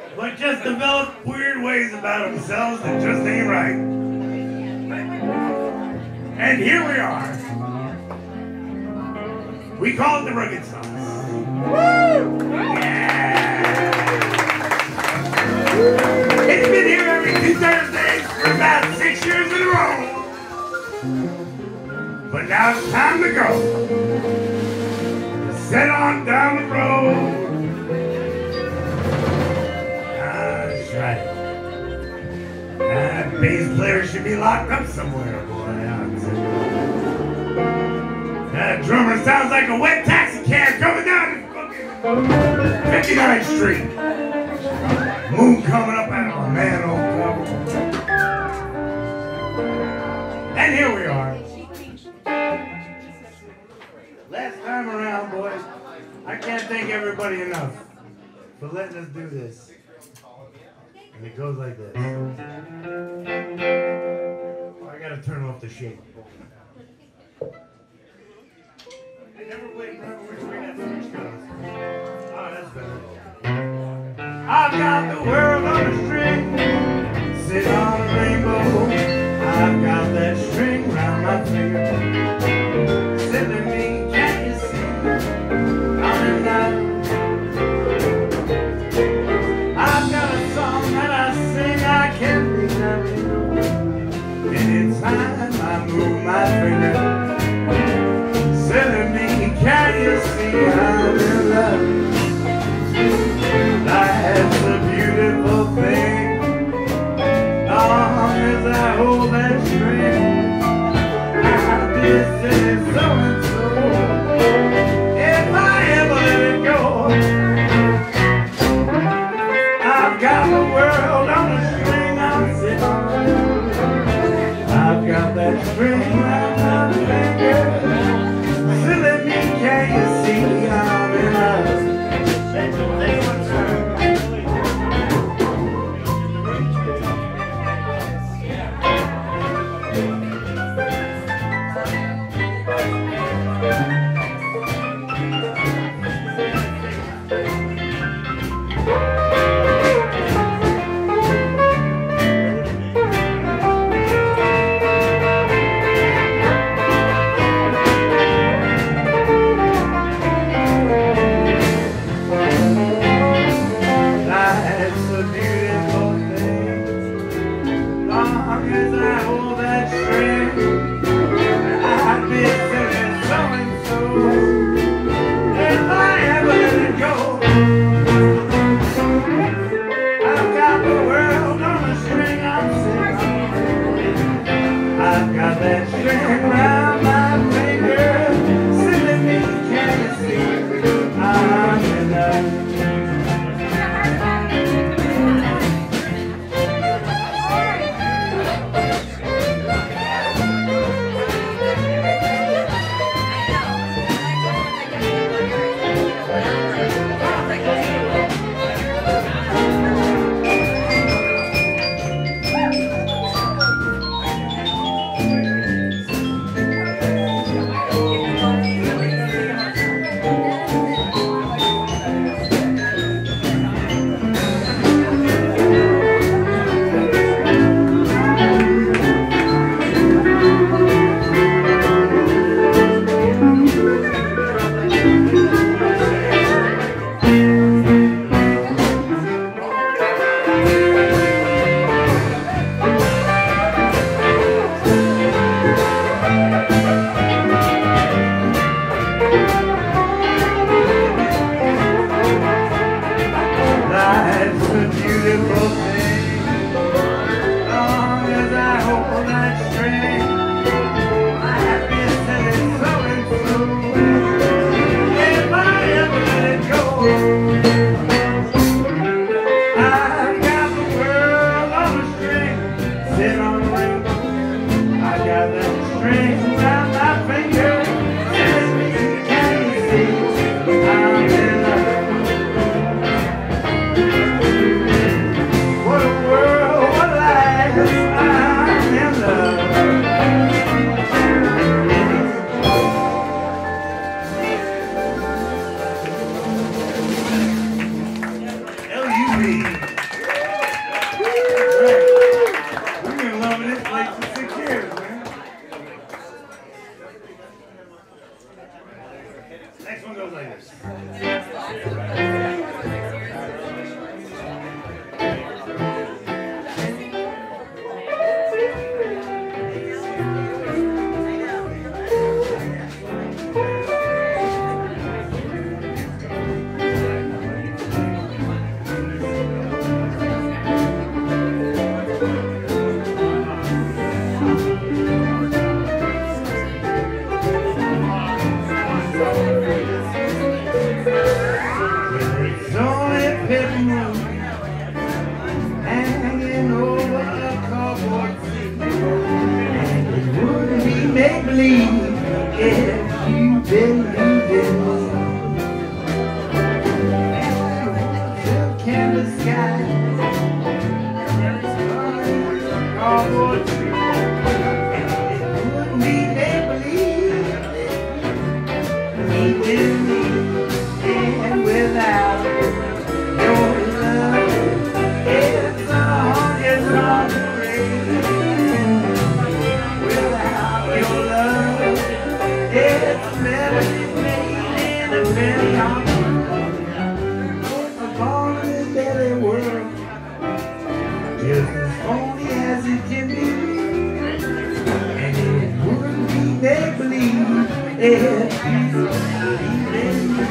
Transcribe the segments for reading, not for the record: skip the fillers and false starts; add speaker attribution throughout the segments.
Speaker 1: but just develop weird ways about themselves that just ain't right. And here we are. We call it the Rugged Sauce. Woo! Yeah! It's been here every 2 Thursdays for about 6 years in a row. But now it's time to go. Set on down the road. That's right. That bass player should be locked up somewhere, boy. That drummer sounds like a wet taxi cab coming down fucking 59th Street. Moon coming up out of a manhole cover. And here we are. Last time around, boys, I can't thank everybody enough for letting us do this. And it goes like this. Oh, I gotta turn off the shade. I never played which way that switch goes. Oh, that's better. I've got the world on a string, sitting on a rainbow. I've got that string round my finger. Silly me, can you see? I'm in love. I've got a song that I sing, I can't be happy. Anytime I move my finger. Silly me, can you see I'm in love? That's a beautiful thing. Long as I hold that string, I'll be saying so and so. If I ever let it go, I've got the world on a string I'm sitting on. I've got that string around my finger. Silly me, can you see I'm in love? carpet moon hanging over a cardboard seat. And it wouldn't be make-believe if you believed it. Canvas sky, cardboard tree. It wouldn't be make-believe if you believed and without your love, it's hard to breathe. Without your love, it's a melody made in a very hard born in this deadly world, just as phony as it can be, and it wouldn't be make-believe if you believed in me.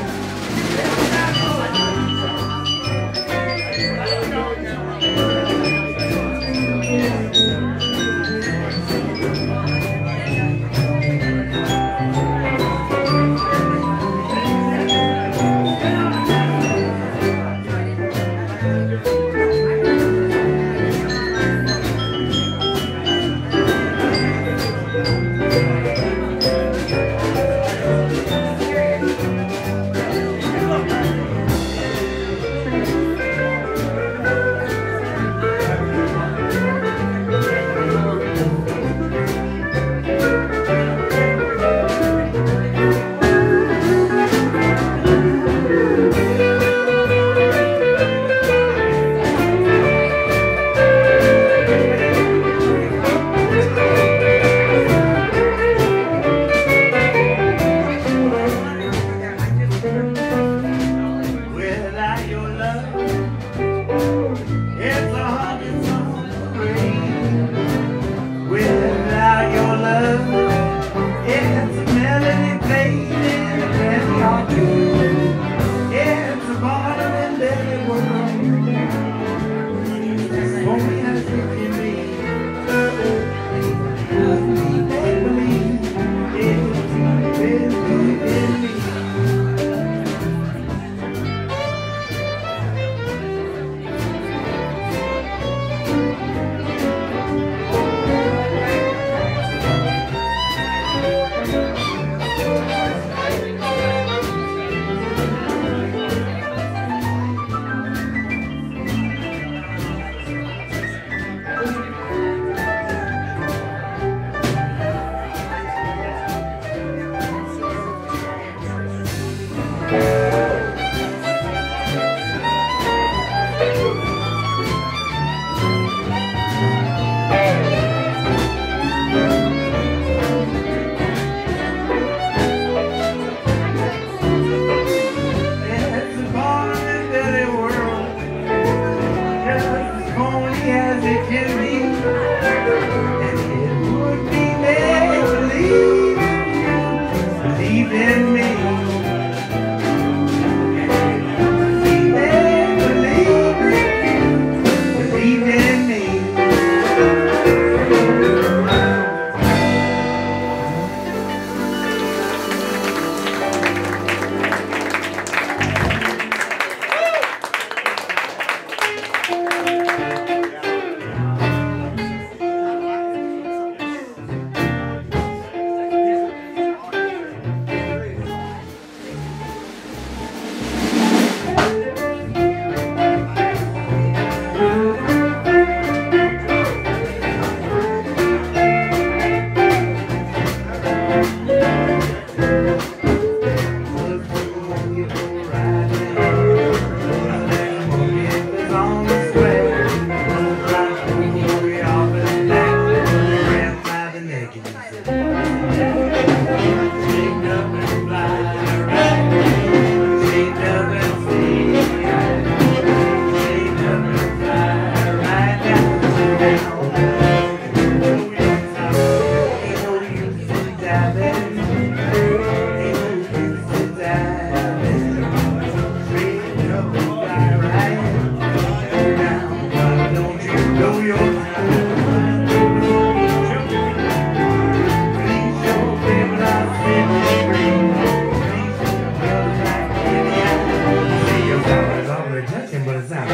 Speaker 1: but it sounds.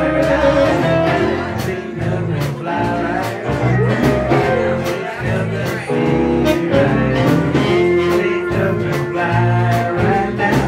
Speaker 1: Shake up and fly right. Shake up and feel right. Shake up and fly right now.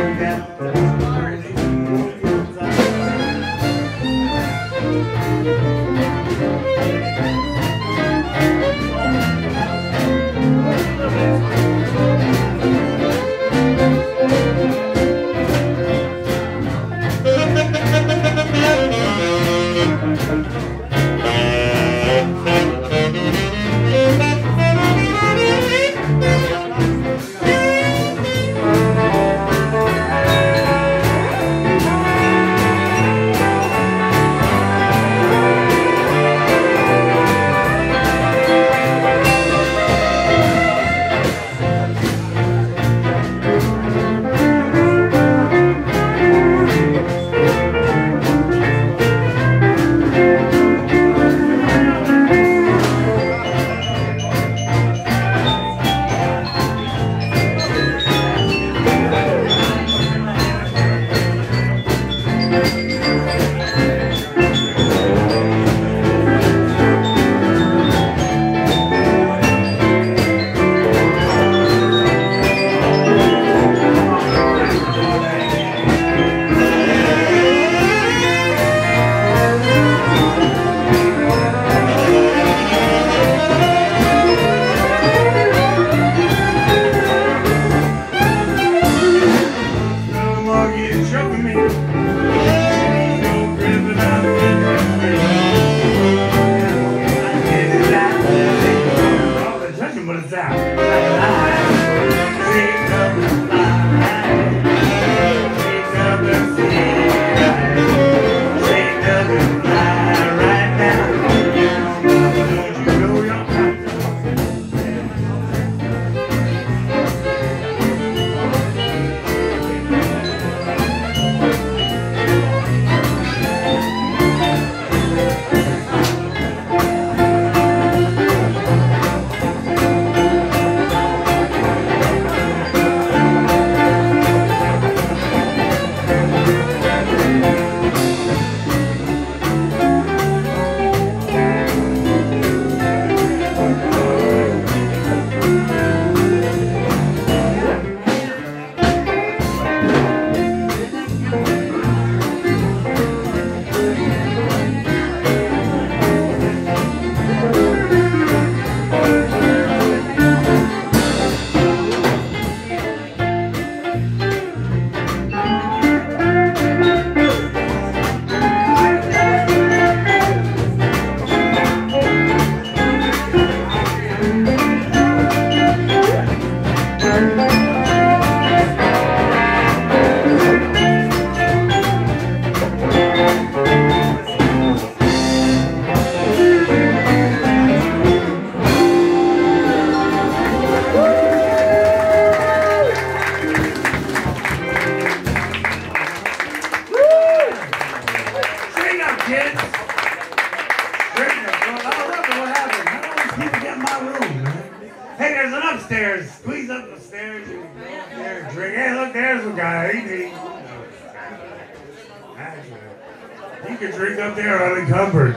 Speaker 1: You can drink up there unencumbered.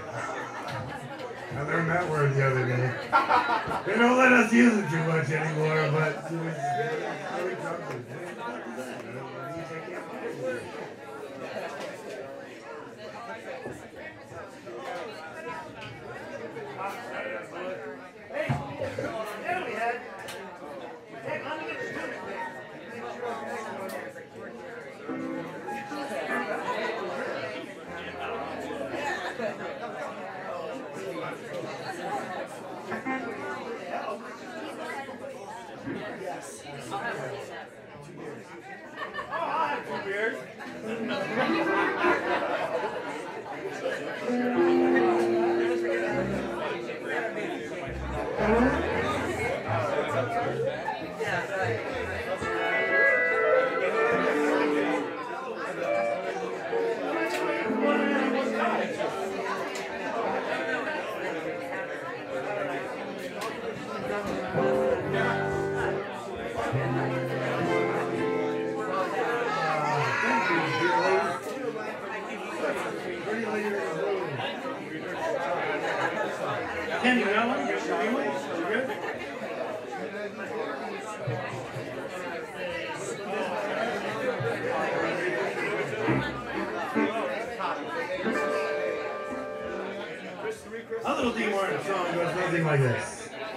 Speaker 1: I learned that word the other day. They don't let us use it too much anymore, but unencumbered.
Speaker 2: I'll have 2 beers.
Speaker 1: Kenny, you got one? You good? A little D Martin song goes something like this.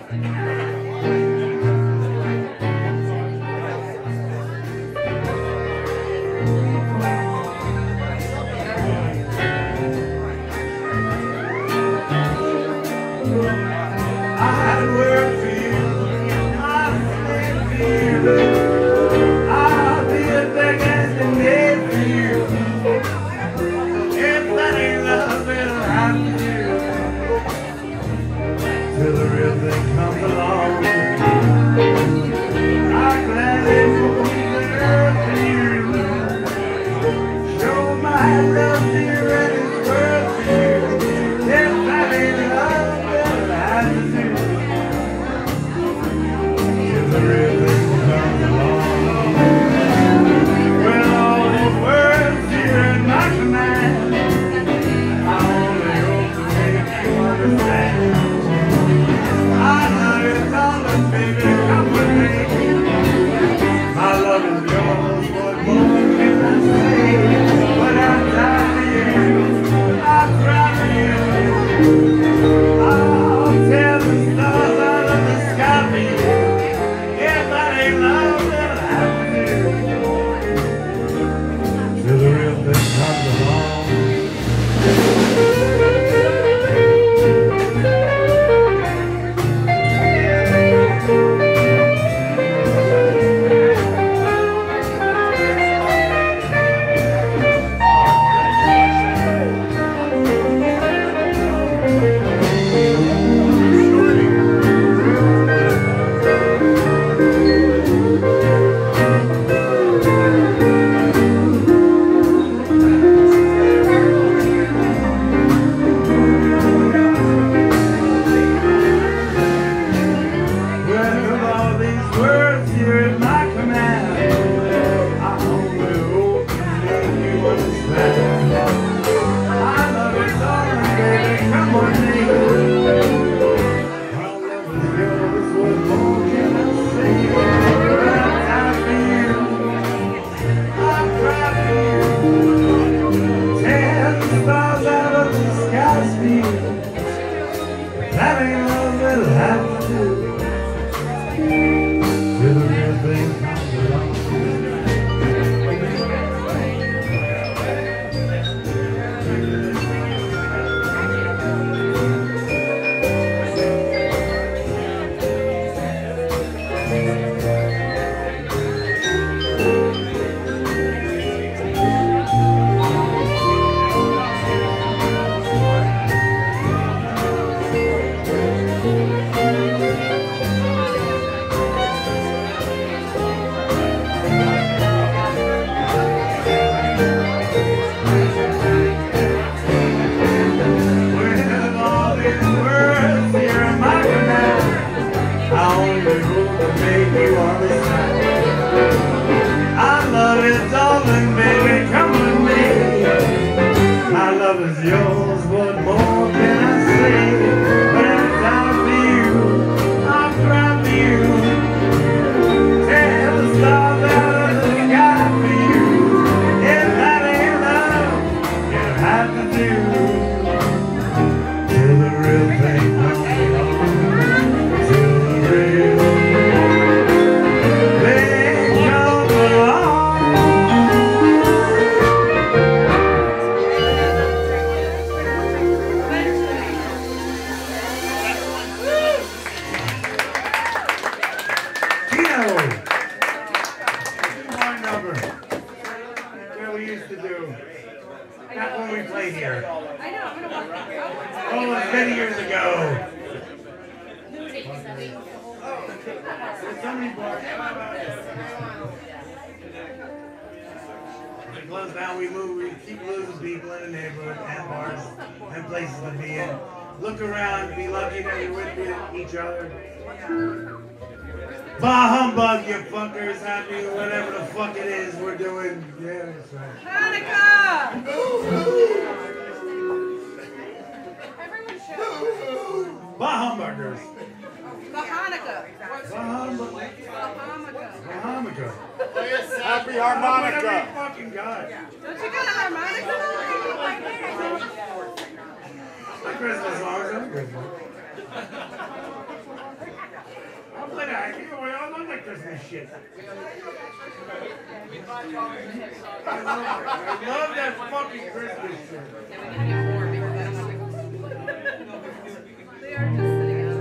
Speaker 1: Bah humbug, you fuckers. Happy whatever the fuck it is we're doing. Yeah, that's right.
Speaker 3: Hanukkah!
Speaker 1: crackers.
Speaker 3: The Hanukkah.
Speaker 1: Hanukkah.
Speaker 2: Happy
Speaker 1: Every
Speaker 2: harmonica.
Speaker 1: fucking God.
Speaker 3: Don't you got a harmonica?
Speaker 1: My Christmas songs, I'm good. I'll play that. I love that Christmas shit. I love that fucking Christmas shit.
Speaker 3: They are just sitting out.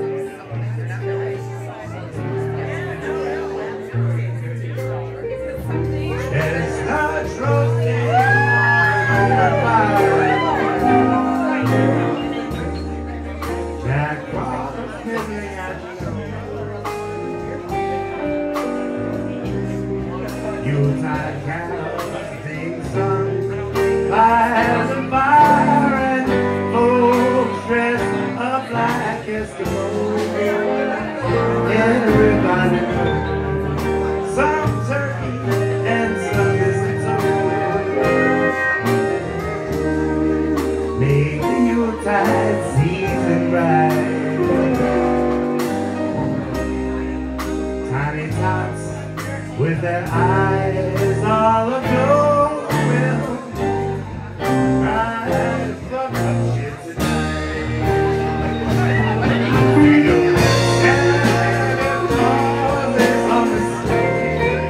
Speaker 1: Chestnuts roasting on the fire. Jack Frost nibbling at you. Yuletide carols being sung by the fire and folks dressed up like Eskimos. Everybody knows some turkey and some mistletoe. Make the Yuletide season bright. Tiny tots with their eyes all aglow will rise from the shit tonight. We don't let Santa Claus is on the sleigh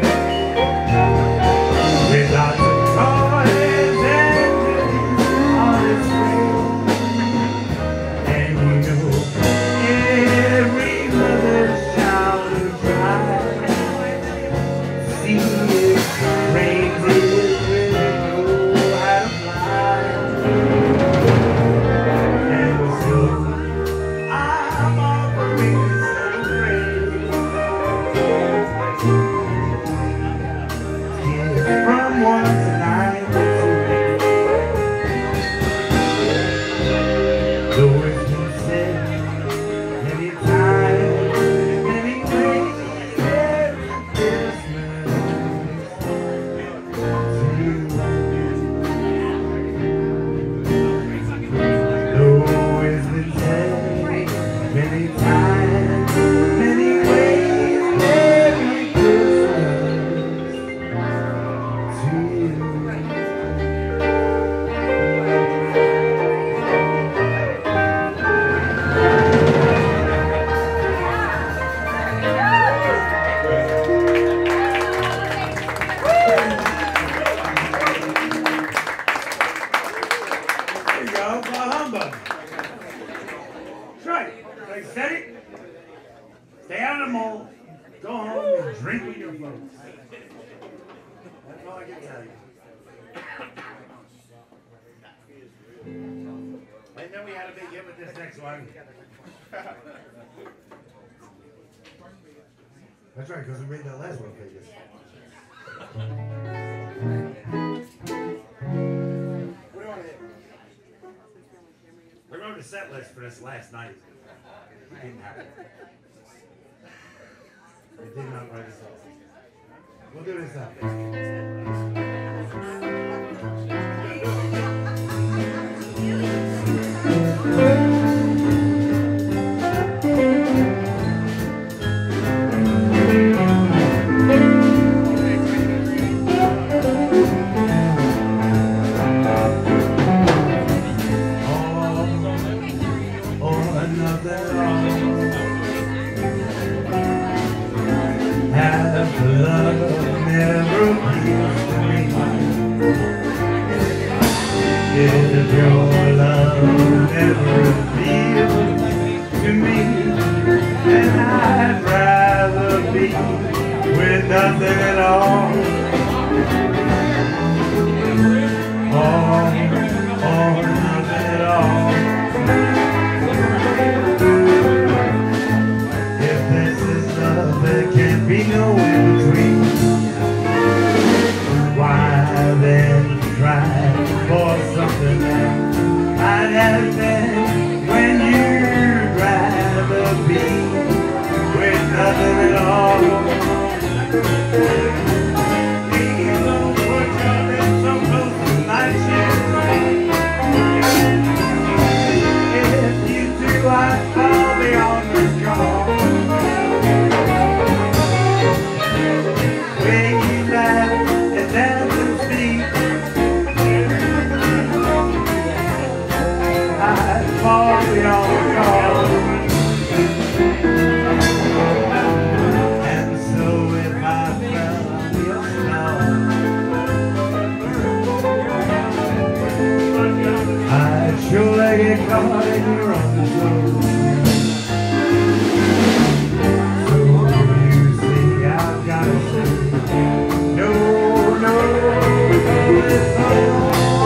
Speaker 1: with lots of toys and goodies on his sleigh. And you know every mother's child will try to see if reindeer really know how to fly. And so I'm offering some praise. Gifts from 1 to 92. Though it's been said many times, many ways, Merry Christmas to you. Though it's been said many times, many ways, Merry Christmas to you. There you go, bah humbug. That's right. Like steady. Stay out of the mall. Go home and drink with your folks. That's all I can tell you. And then we had a big hit with this next one. That's right, because we made that last one famous.
Speaker 2: What do you want to hit?
Speaker 1: We wrote a set list for this last night. We didn't have it. We did not write a set list. We'll do this out If your love never appeals to me, then I'd rather be with nothing at all. Or nothing at all. If this is love, there can't be no in-between. Why then try for something that might have been when you'd rather be with nothing at all? fall beyond call. And so if I fell on your snow, I'd surely get caught in your undertow. So you see, I've got to say, no, no, it's all.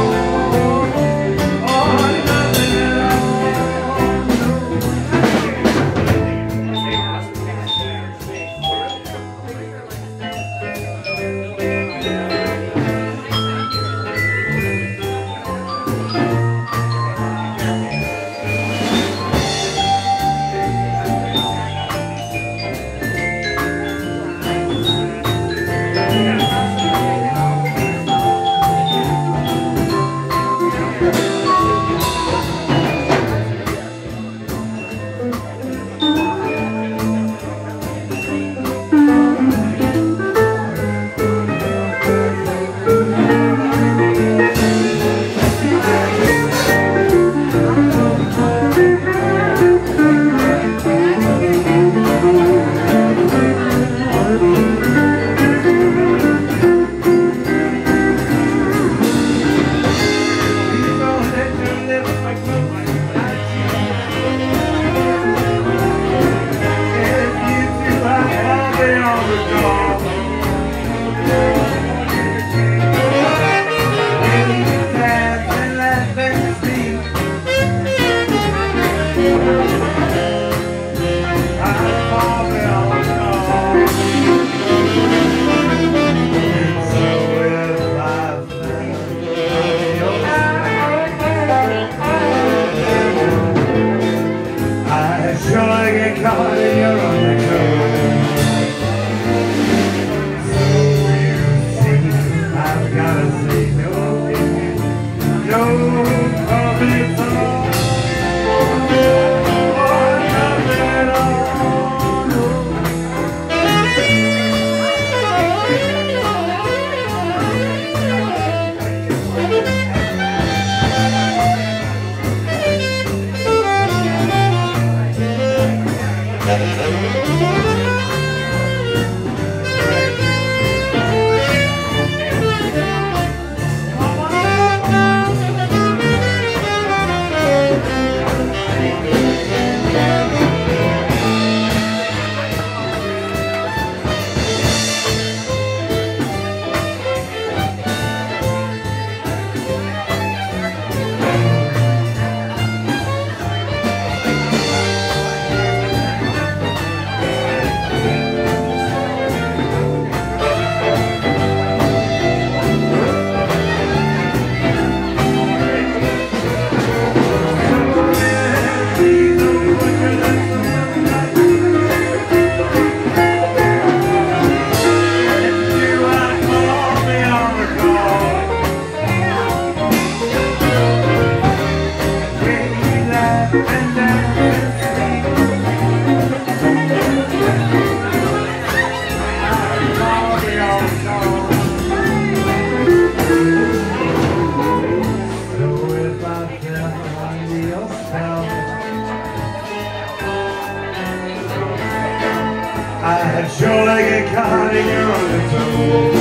Speaker 1: I'd surely get caught in your undertow.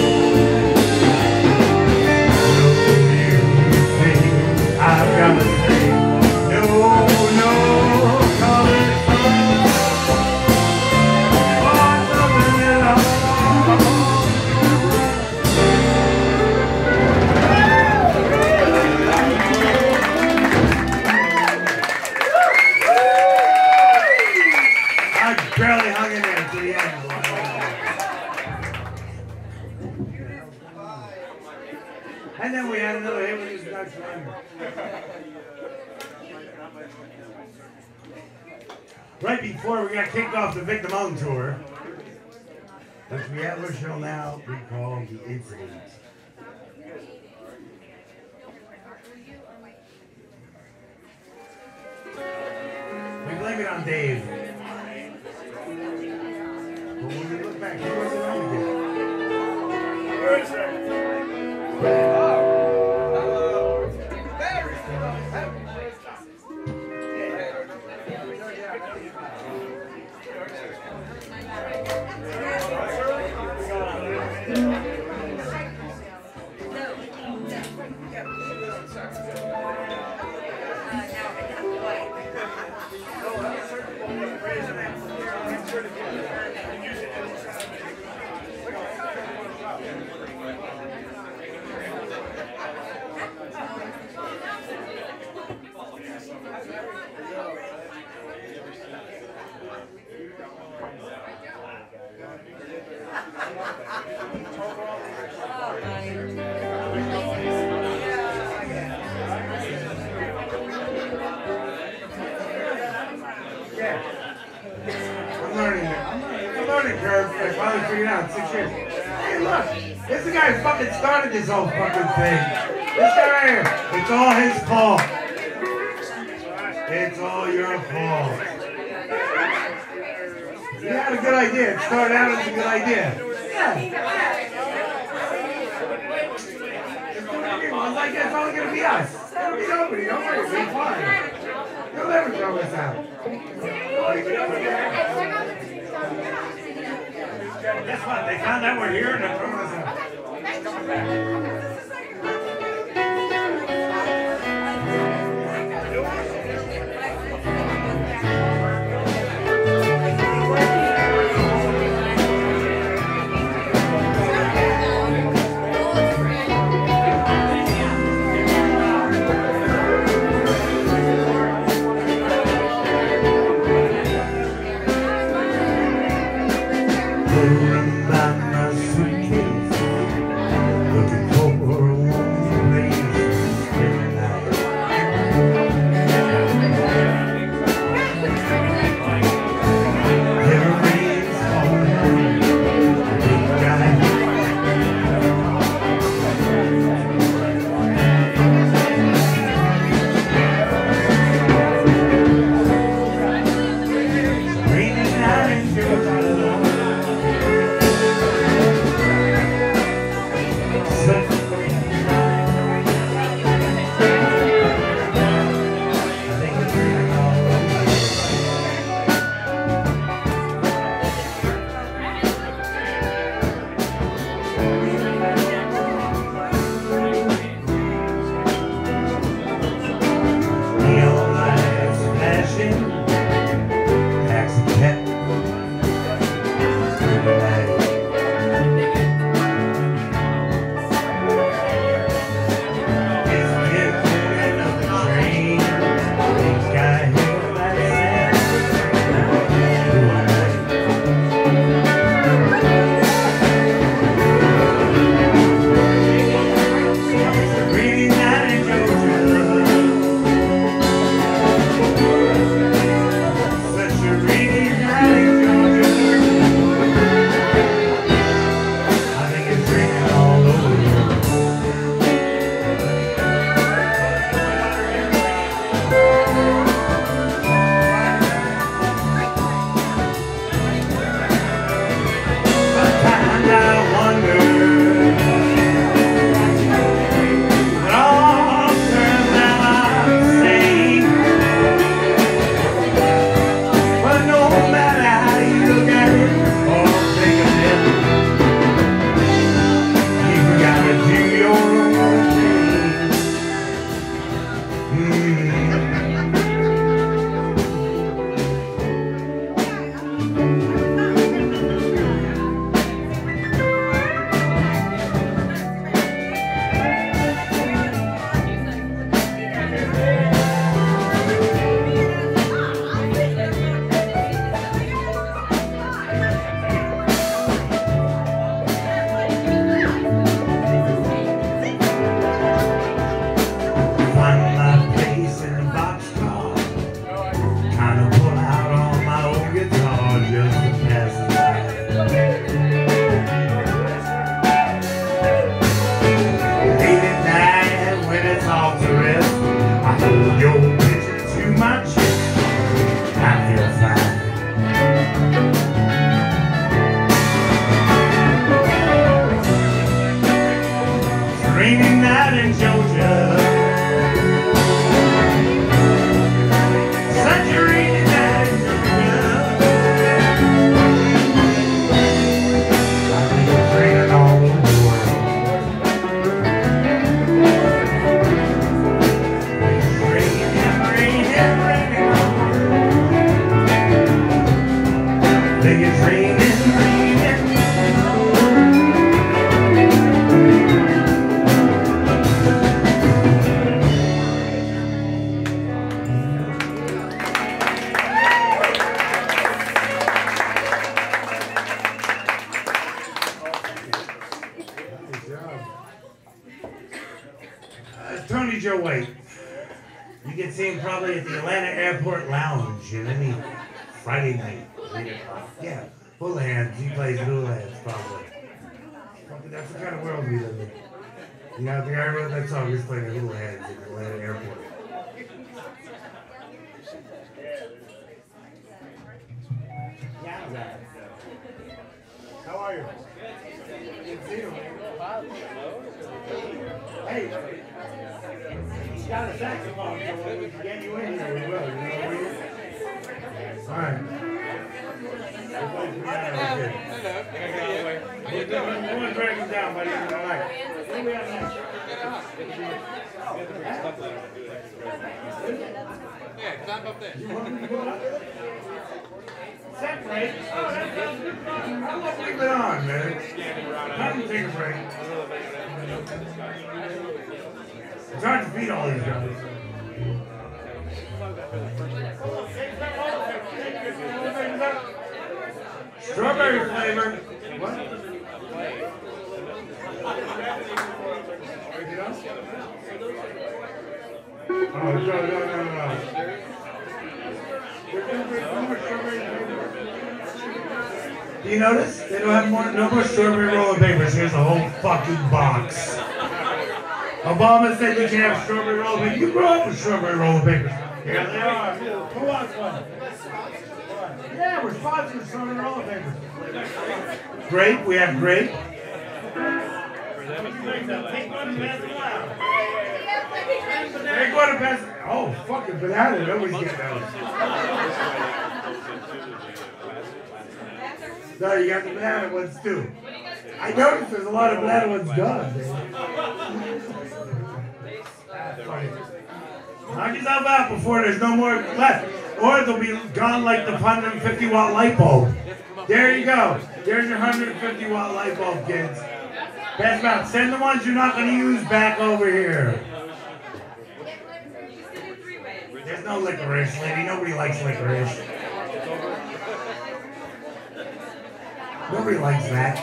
Speaker 1: You see, I've got to say, no, no, 'cause it's all something at all. I barely hung in there to the end. And then we had another hit with his Dutch Lemon. Right before we got kicked off the Victim Own tour, which we shall now be called The Incident. We blame it on Dave. But when we look back, he wasn't on again. Where is that? I'm learning it. I'm learning curve. I finally figured it out in 6 years. Hey, look. This is the guy who fucking started this whole fucking thing. This guy right here. It's all his fault. It's all your fault. You had a good idea. It started out as a good idea. Yeah. Well, like it's only gonna be us. It'll be nobody. Don't worry. We'll be fine. You'll never throw us out. Guess what? They found out we're here and they're throwing us out. You can see him probably at the Atlanta Airport Lounge in any Friday night. 8 o'clock. Yeah, full hands. He plays little hands probably. Fucking, that's the kind of world we live in. You know, the guy who wrote that song is playing little hands at the Atlanta Airport.
Speaker 2: How are you?
Speaker 1: Hey, he's got a saxophone, so when we get you in here, we will. You know what I mean? All right. How you doing? I want to break him down, buddy. All right. What do we have next?
Speaker 2: Yeah, climb up there.
Speaker 1: You want me to go up? Separate? Oh, that's good. How long have we been on, man? Time to take a break. It's hard to feed all these guys. Strawberry flavor. What? Anything else? Oh, no. Do you notice? They don't have no more strawberry roll of papers. Here's a whole fucking box. Obama said we can have strawberry roll of papers. You grew up with strawberry roll of papers. Here they are. Who wants one? Yeah, we're sponsoring strawberry roll of papers. Grape, we have grape. Take one and pass it around. Take one and pass it. Oh, fucking banana. Nobody's getting those. No, you got the banana ones too. I noticed there's a lot of banana ones gone. Knock yourself out before there's no more left. Or they'll be gone like the 150-watt light bulb. There you go. There's your 150-watt light bulb, kids. Pass them out. Send the ones you're not going to use back over here. There's no licorice, lady. Nobody likes licorice. Nobody likes that.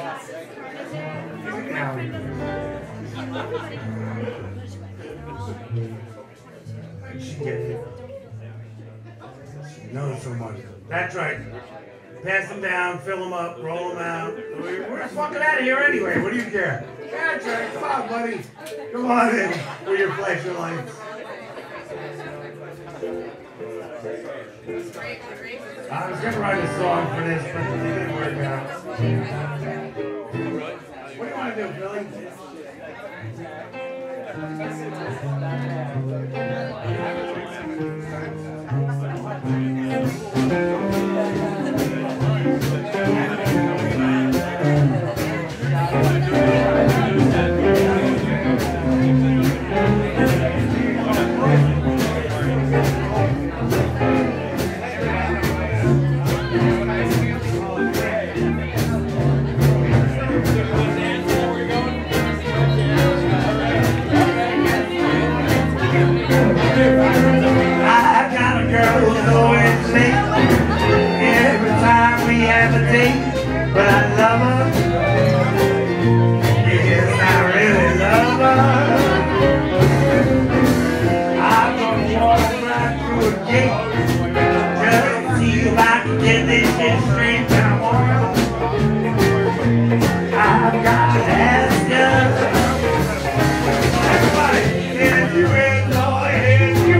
Speaker 1: She gets it. She knows someone. That's right. Pass them down, fill them up, roll them out. We're fucking out of here anyway. What do you care? That's right. Come on, buddy. Come on in with your flashlights. I was going to write a song for this, but it didn't work out. What do you want to do, Billy? But I love her. Yes, I really love her. I'm gonna walk right through a gate just to see if I can get this shit straight down. I've got to ask you. Everybody, if you ain't no, if you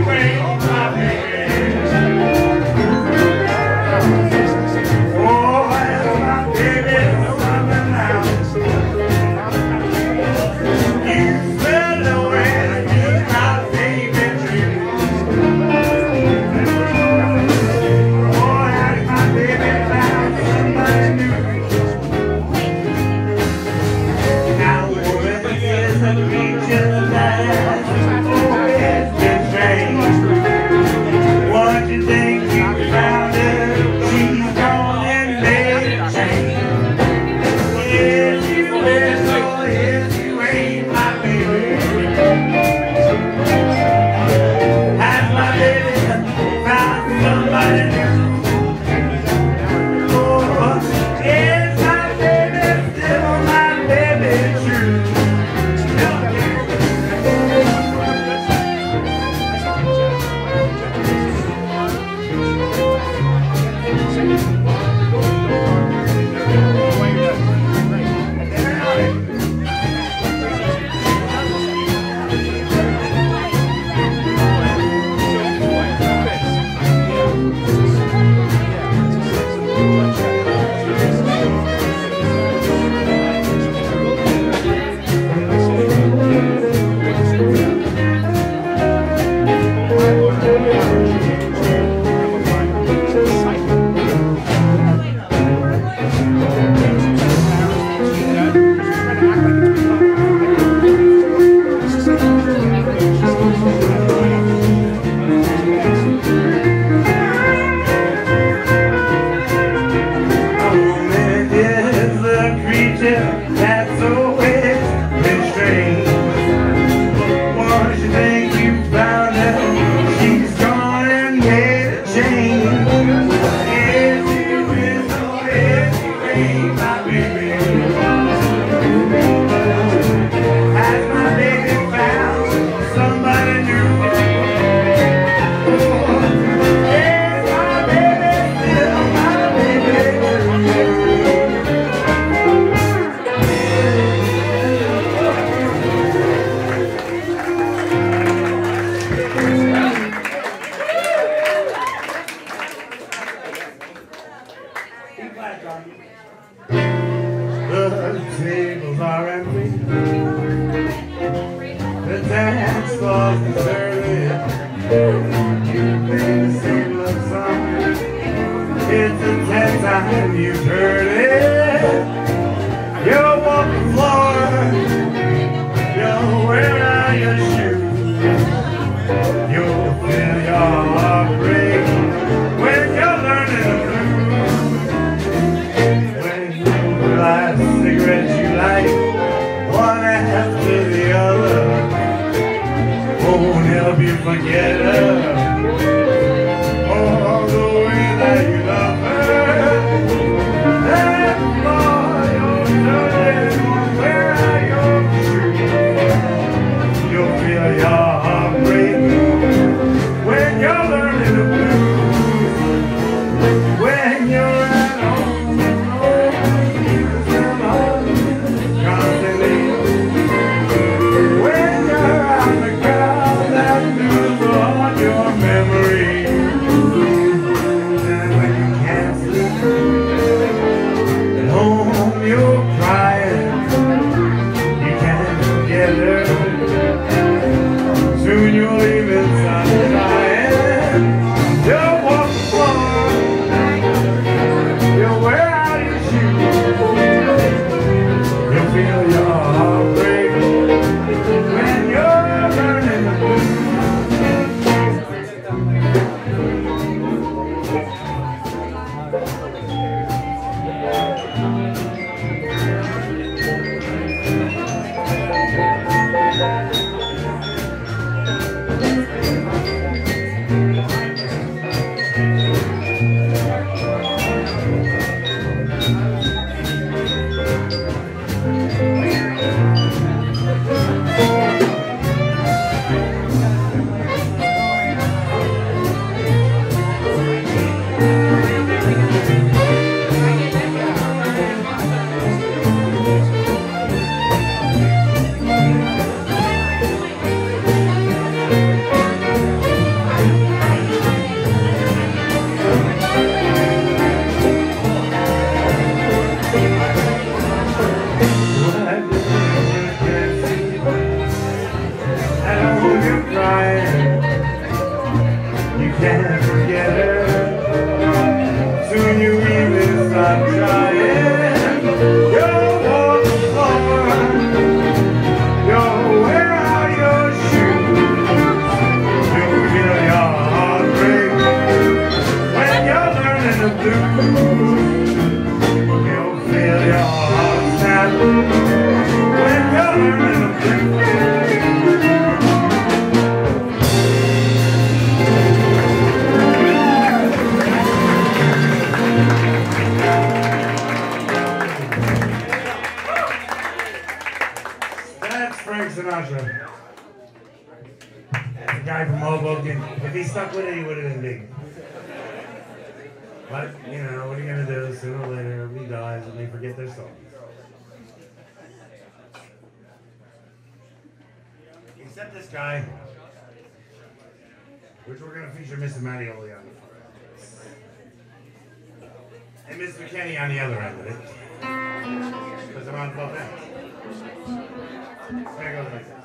Speaker 1: you've heard it. You'll walk the floor. You'll wear out your shoes. You'll feel your heart break when you're learning the blues. When you light cigarettes you like, one after the other, won't help you forget her. Oh, the way that you love her. And for your dirty, wear out your shoes. You'll feel your heart break when you're learning the blues. When you're at home, constantly. When you're out the crowd that moves on your memory. And when you can't sleep at home, you're crying. You can't forget her. Soon you'll leave inside crying. You'll walk the floor. You'll wear out your shoes. You'll feel your heart break when you're learning the blues. Can't forget her. Soon you even stop trying. You'll walk the floor. You'll wear out your shoes. You'll feel your heart break when you're learning the blues. You'll feel your heart snap when you're learning the blues. Frank Sinatra. That's a guy from Hoboken. If he stuck with it, he would have been big. But, you know, what are you going to do? Sooner or later, everybody dies and they forget their songs. Except this guy, which we're going to feature Mr. Mattioli on the front. And Mr. Kenny on the other end of it. Because they're on both ends. There goes like this.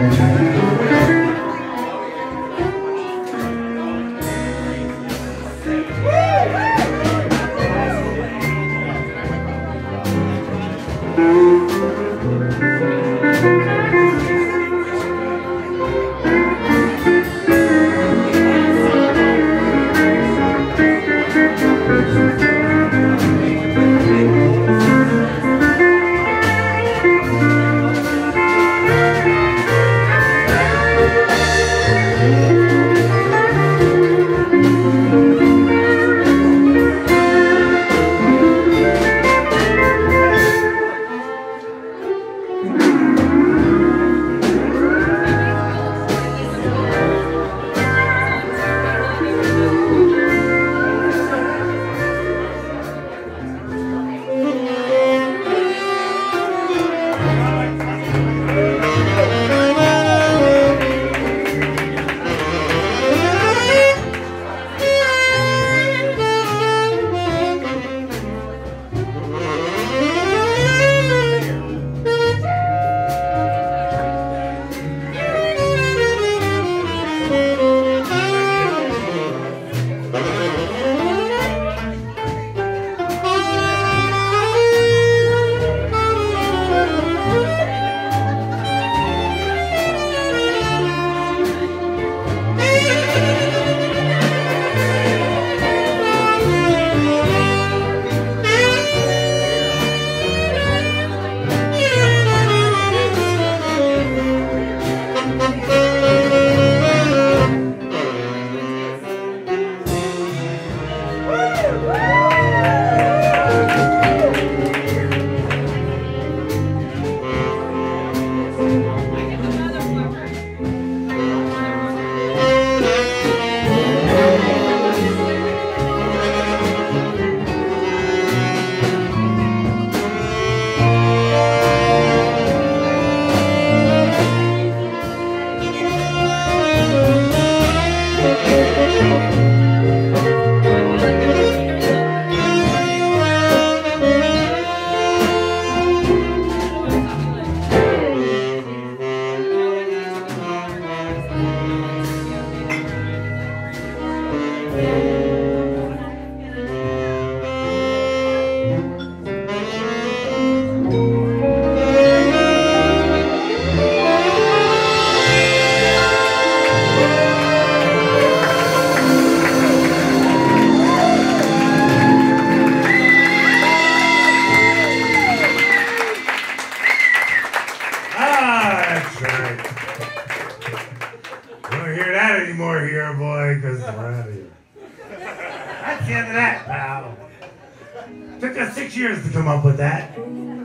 Speaker 1: To come up with that.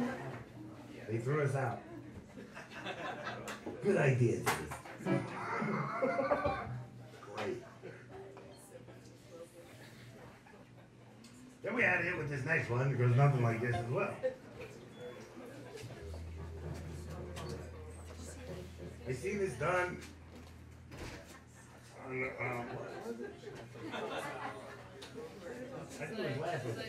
Speaker 1: They threw us out. Good idea. Great. Then we had to hit with this next one because nothing like this as well. I seen this done on what was it? I think it was last one.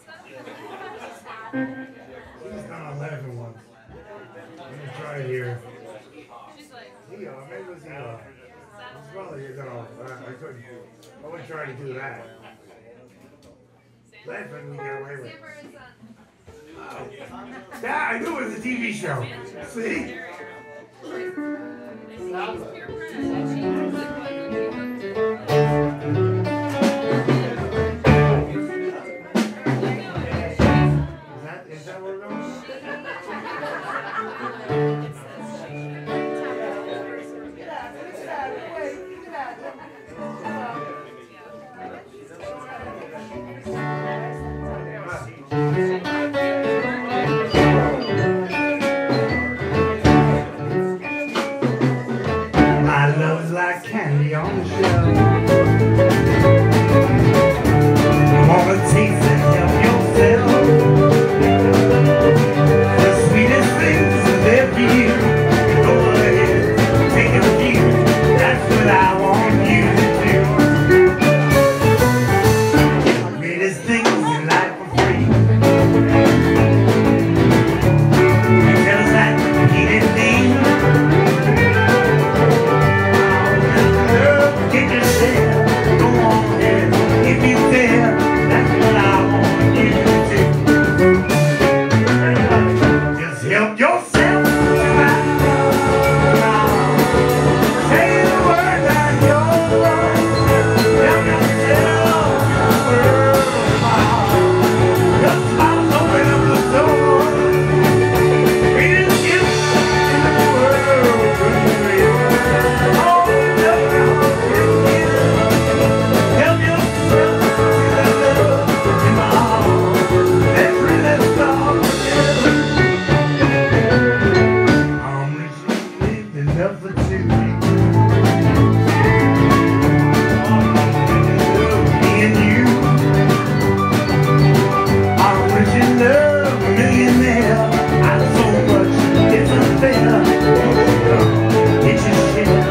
Speaker 1: It was done on Laughing once. I'm gonna try it here. Maybe it was it's probably I wouldn't try to do that. Laughing we get away with it. Oh. Yeah, I knew it was a TV show. See? Is that where we're going? My love's like candy on the shelf. Wanna taste it, help yourself. The sweetest things are there for you. Go ahead, take a few. That's what I want you to do. The greatest things in life are free. You tell us that you need anything. for two. Me and you. I wish you love a millionaire. I so much it's unfair. It's your share.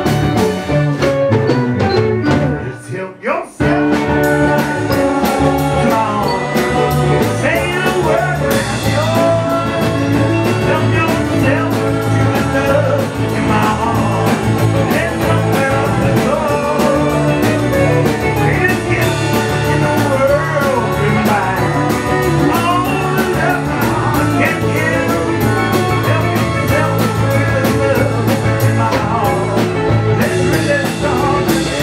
Speaker 1: Just help yourself. Come on. Say the word that's yours. Help yourself to the love in my heart. There's somewhere on the door. Greatest gift in the world combined. All the love my heart can give. Help yourself to the love in my heart. Let's really start to live.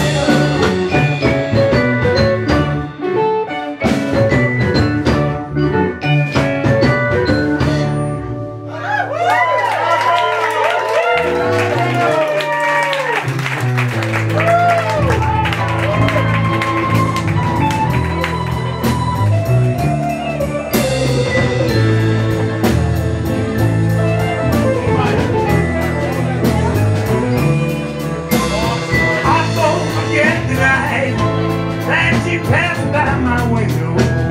Speaker 1: I won't forget the night that she passed by my window.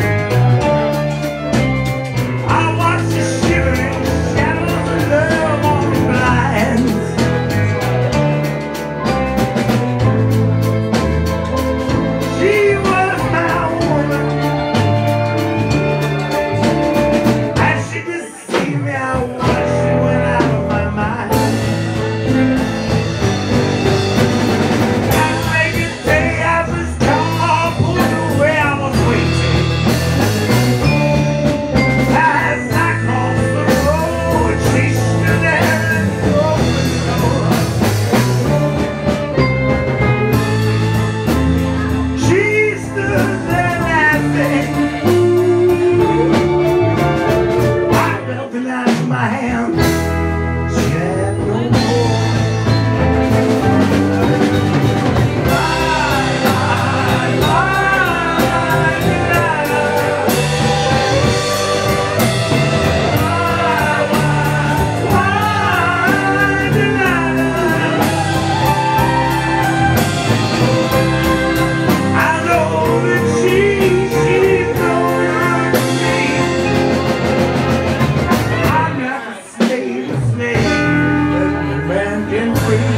Speaker 1: I watched the shivering shadows of love on the blinds. She was my woman. As she deceived me, I watched she went out of my mind. That vacant day as this car pulled away, I was waiting. As I crossed the road, she stood there and opened the door. She stood there laughing. I felt the knife in my hand. She had no more. I know that she's going to me. I'm not a slave, that the man can free.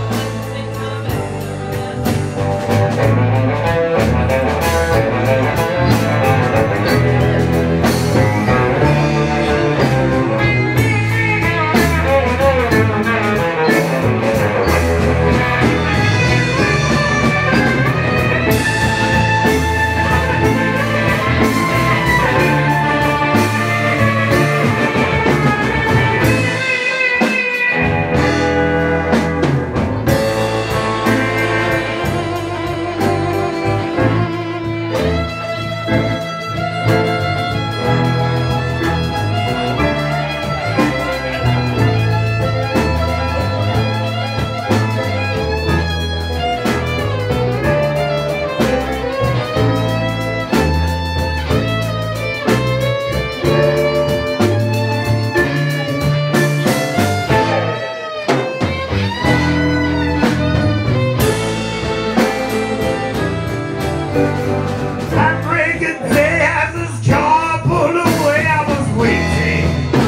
Speaker 1: That breaking day as this car pulled away, I was waiting.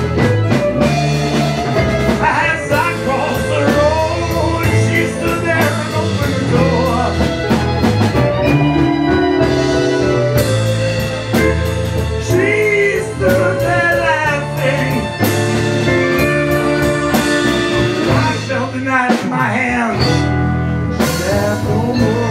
Speaker 1: As I crossed the road, she stood there and opened the door. She stood there laughing. I felt the knife in my hand. She had no more.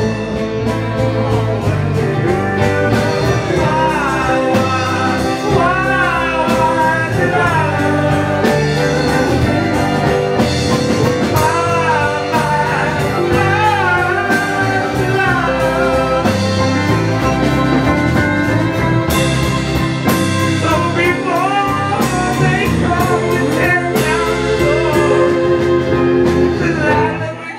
Speaker 1: So before they come to tear down the door, the light of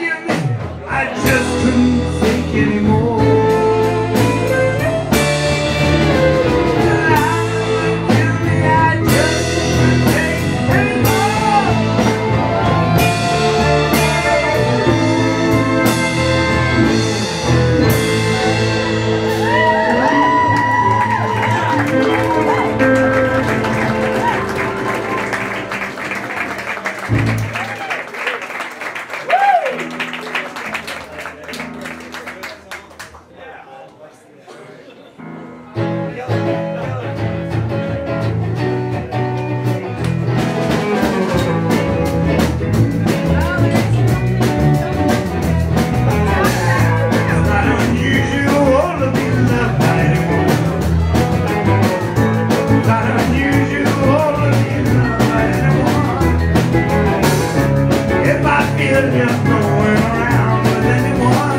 Speaker 1: going around with anyone.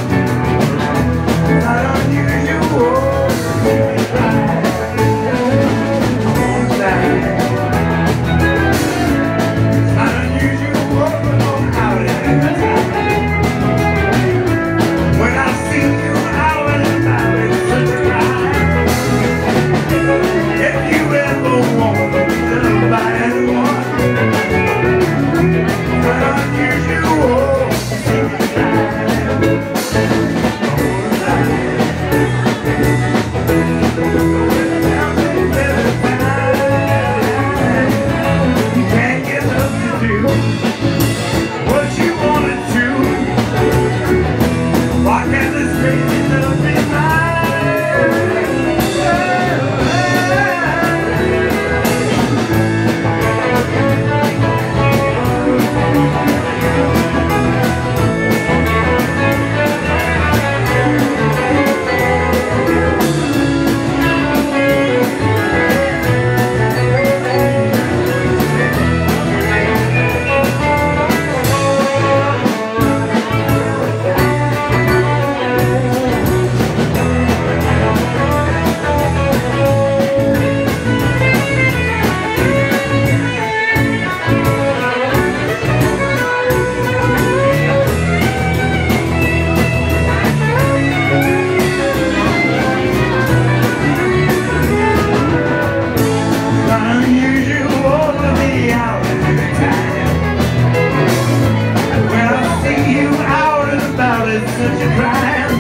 Speaker 1: Not unusual to be right on the side. It's not unusual to go out at time. When I see you out and about, it's such a crime. If you ever want to be loved by anyone, not unusual to see me cry all the time. You can't get love to do what you wanted to. Why can't this crazy love be mine? Such a crime.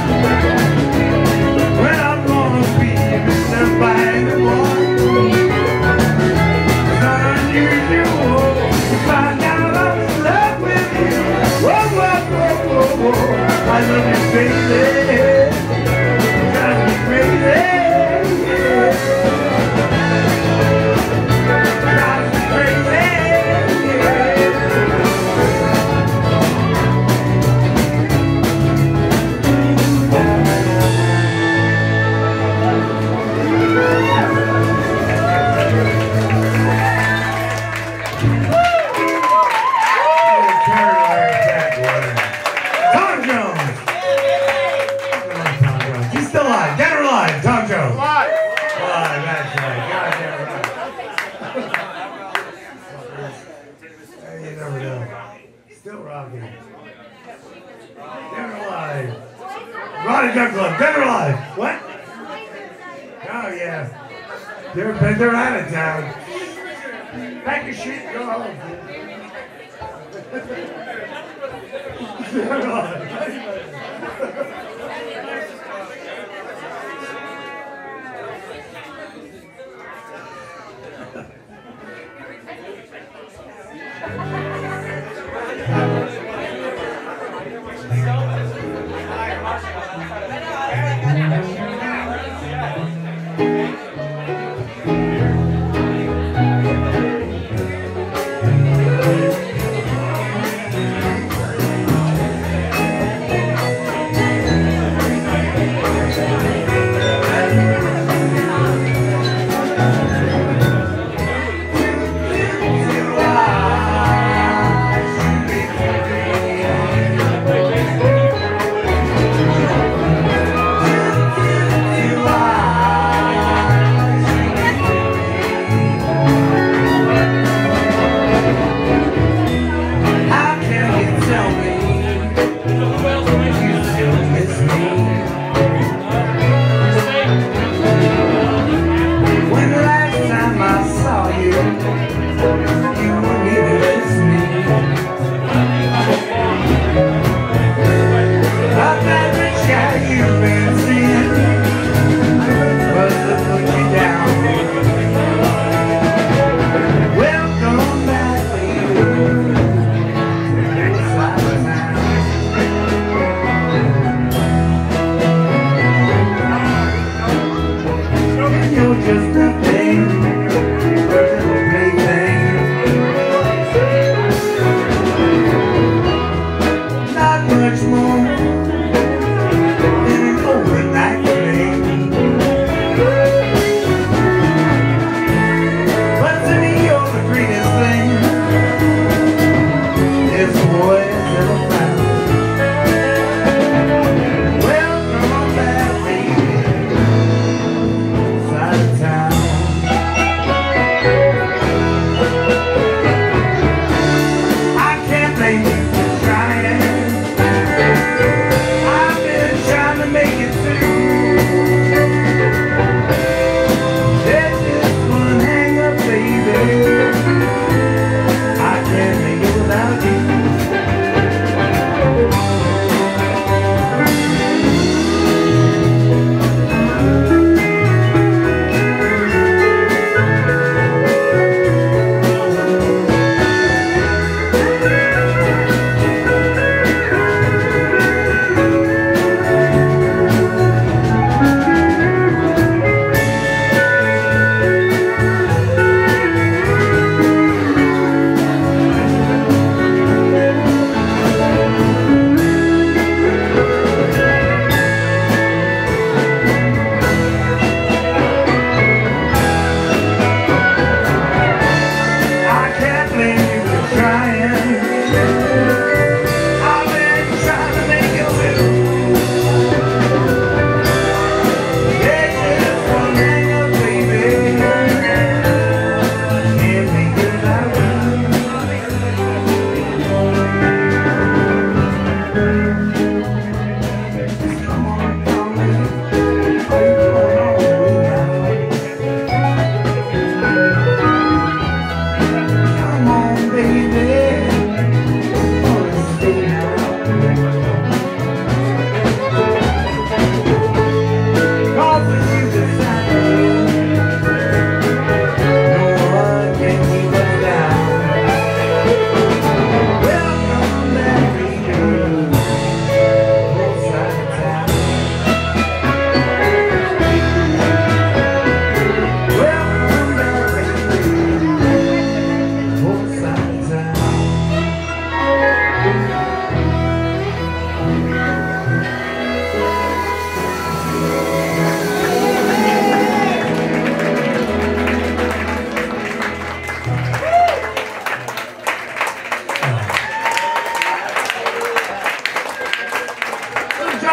Speaker 1: When I'm gonna be missed by anyone, it's not unusual to find out I'm in love with you. Whoa, whoa, whoa, whoa, whoa. I love you, baby. Drive me crazy. Drive me crazy. Tom Jones! He's still alive. Dead or alive, Tom Jones. Alive, that's right. Goddamn right. You never know. Still rocking. Dead or alive. Roddy Gun Club. Dead or alive. What? Oh, yeah. They're out of town. Pack your shit, go home. Dead or alive.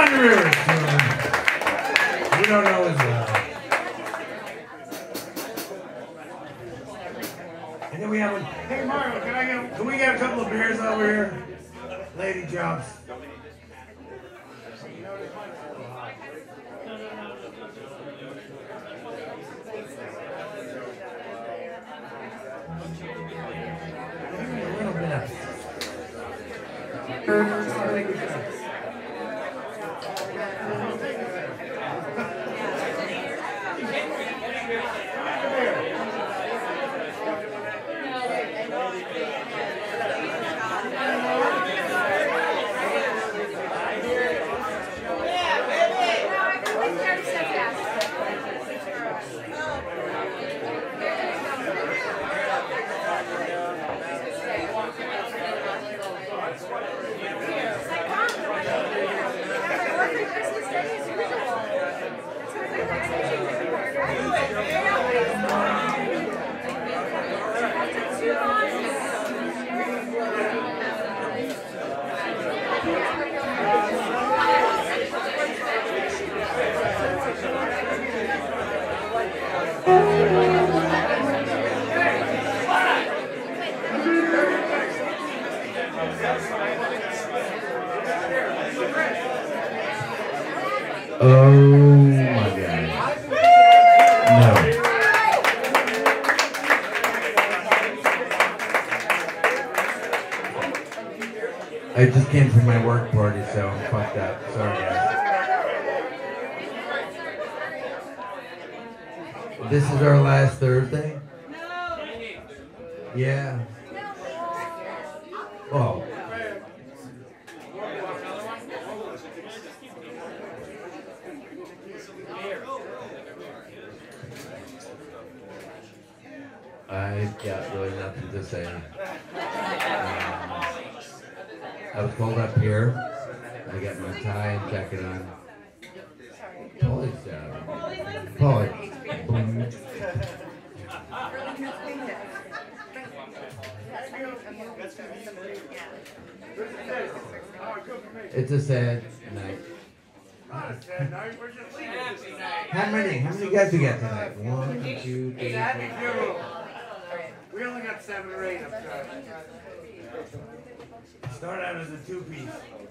Speaker 1: Wanderers. We don't know as well. And then we have one. Hey, Marlon, can we get a couple of beers over here? Lady jumps. Oh my God. No. I just came from my work party, so I'm fucked up. Sorry, guys. This is our last Thursday? Yeah. Oh. I've got really nothing to say. I was called up here. I got my tie and jacket on. Paulie's Paulie. Boom. It's a sad night. How many guys we got tonight? 1, 2, 3, 4.
Speaker 2: We only got 7 or 8 up there.
Speaker 1: Start out as a 2-piece.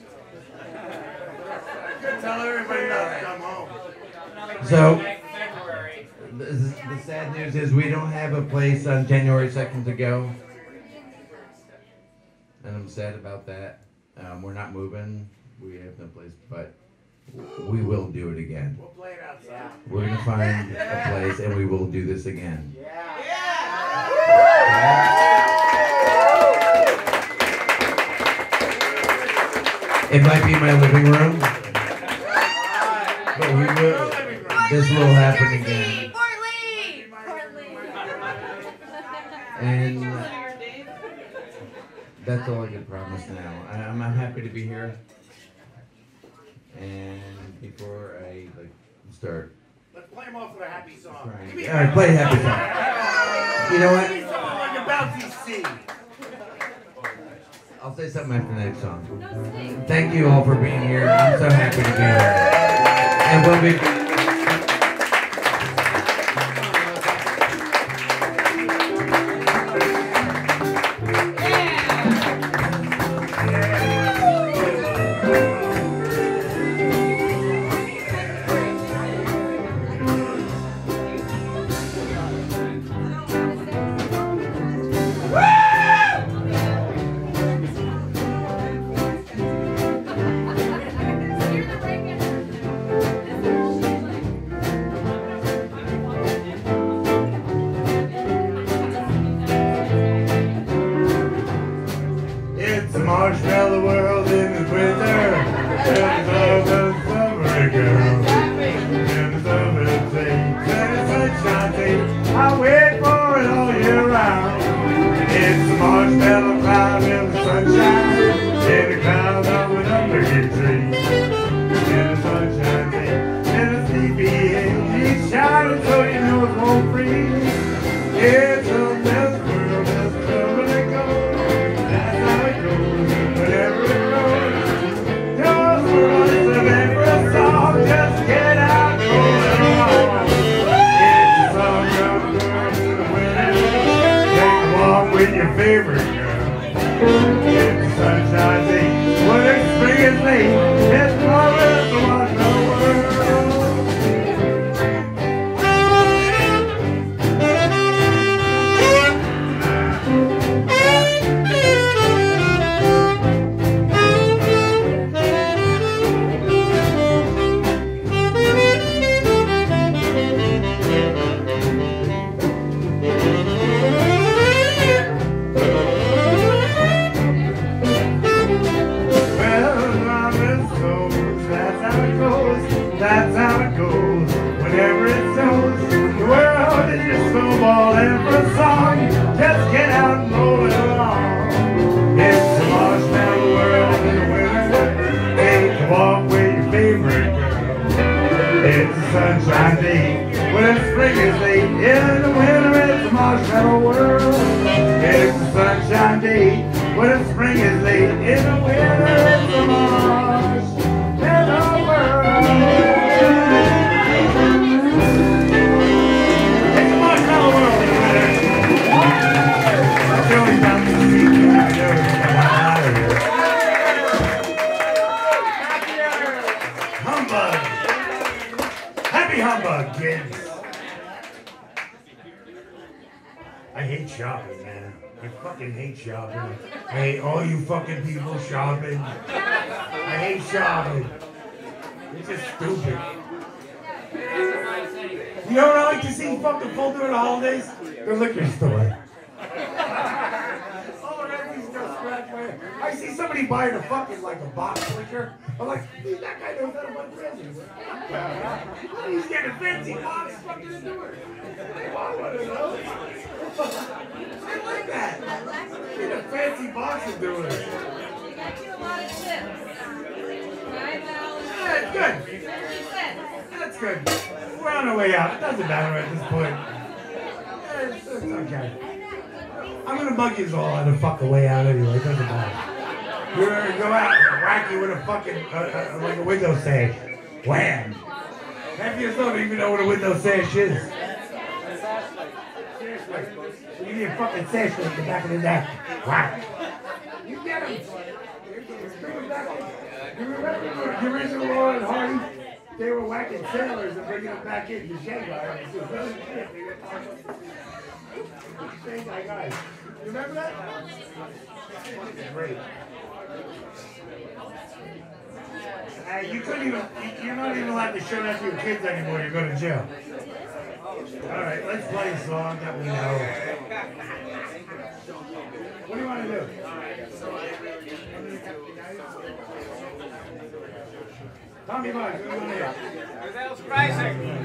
Speaker 2: Tell everybody not to come home.
Speaker 1: So, the sad news is we don't have a place on January 2nd to go. And I'm sad about that. We're not moving. We have no place, but we will do it again.
Speaker 2: We'll play it outside.
Speaker 1: We're going to find a place and we will do this again. It might be my living room, but we will. This will happen again. And that's all I can promise now. I'm happy to be here. And before I start,
Speaker 2: Let's play them off with a happy song.
Speaker 1: all right, play a happy song. You know what?
Speaker 2: Like a bouncy sea.
Speaker 1: I'll say something after the next song. Thank you all for being here. I'm so happy to be here. And we'll be. your favorite girl. It's sunshine day, when it's spring is late, it's marvelous to watch the world. That's how it goes, whenever it snows. The world is just snowballing for a song. Just get out and roll it along. It's a marshmallow world in the winter. Take a walk with your favorite girl. It's a sunshine day, when spring is late. In the winter it's a marshmallow world. It's a sunshine day, when spring is late. In the winter it's a marshmallow world. Humbug! Happy humbug, kids! I hate shopping, man. I fucking hate shopping. I hate all you fucking people shopping. I hate shopping. It's just stupid. You know what I like to see fucking full during the holidays? The liquor store. I see somebody buying a fucking like a box liquor. I'm like, dude, that guy knows how to buy presents. He's getting a fancy box fucking to do it. I want one of those. I like that. Get a fancy box to do it.
Speaker 3: We got you a lot of tips.
Speaker 1: Yeah, it's good. That's good. We're on our way out. It doesn't matter at this point. It's okay. I'm gonna bug you all on the fucking way out anyway. It doesn't matter. You're gonna go out and whack you with a fucking like a window sash. Wham! Half of you don't even know what a window sash is. Seriously, you need a fucking sash in the back of the neck. Whack! You get him. You remember the original Laurel and Hardy? They were whacking sailors and bringing them back in to Shanghai. Shanghai guys. You remember that? Great. You couldn't even, you're not even allowed to show that to your kids anymore. You're going to jail. All right, let's play a song that we know. What do you want to do? Tommy Boy, what do you want to hear?
Speaker 2: Without surprising.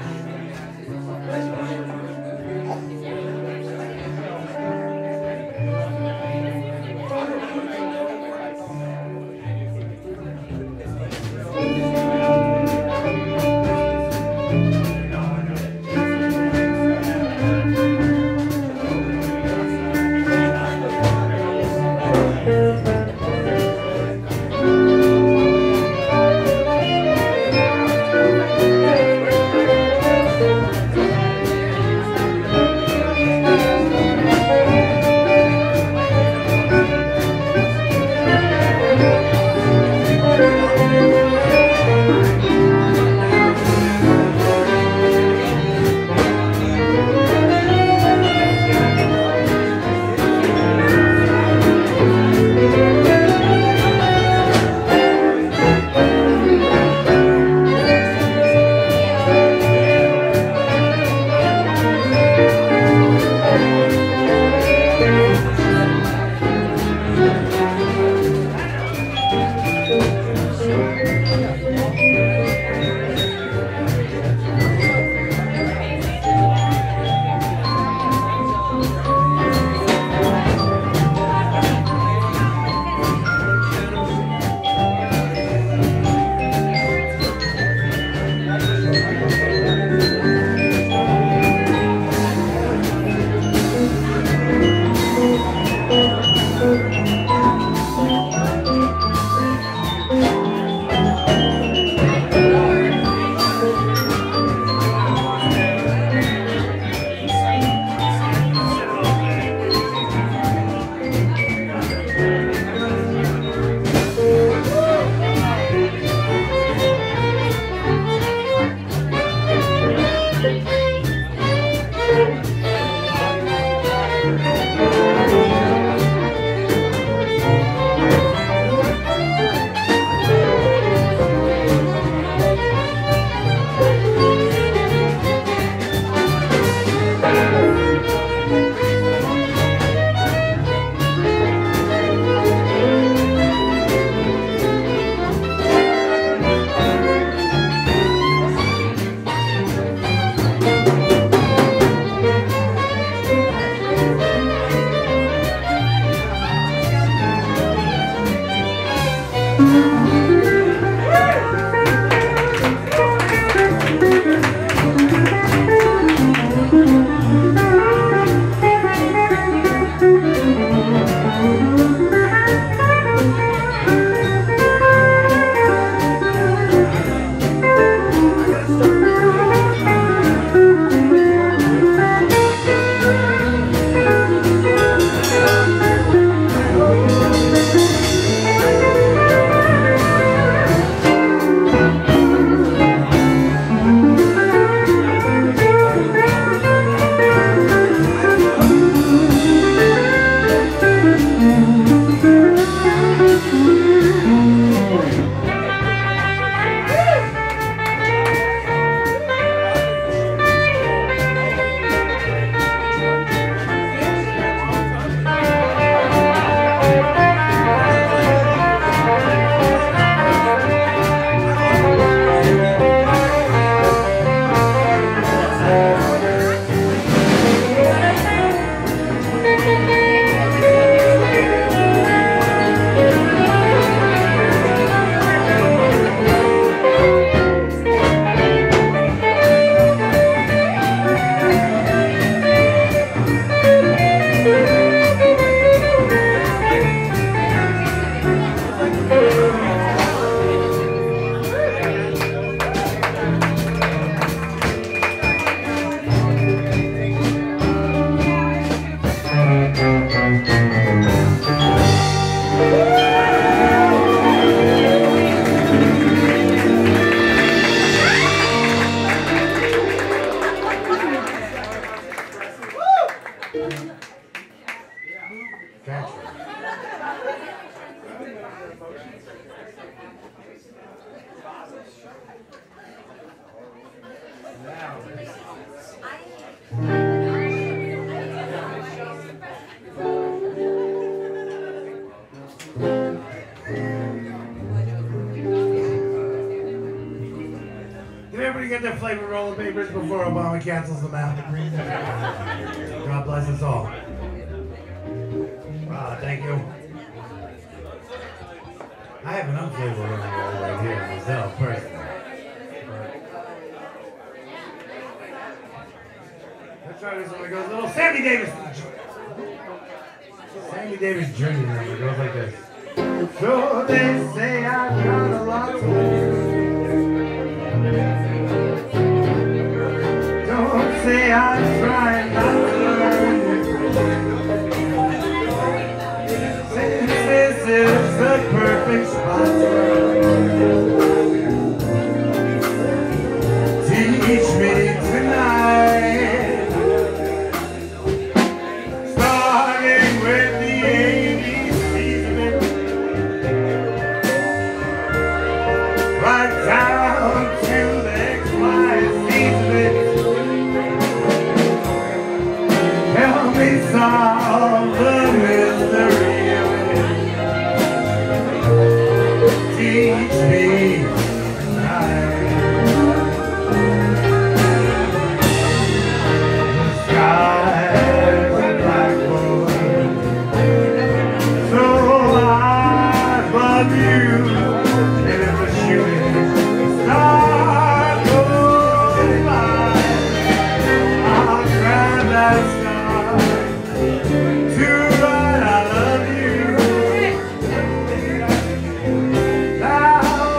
Speaker 1: Get their flavor rolling papers before Obama cancels them out. God bless us all. Thank you. I have an unflavored roll right here myself, personally. Let's try this one. It goes a little Sammy Davis. Sammy Davis Jr. number goes like this. So they say I've got a lot to lose. Don't say I'm trying not to learn. Since this is the perfect spot to learn. Teach me tonight, starting with the ABCs of it, right down to the XYZs of it. Help me solve the mystery of it. Teach me tonight. The sky's a blackboard, so I love you. And if the shooting star goes by, I'll grab that star to write I love you. Now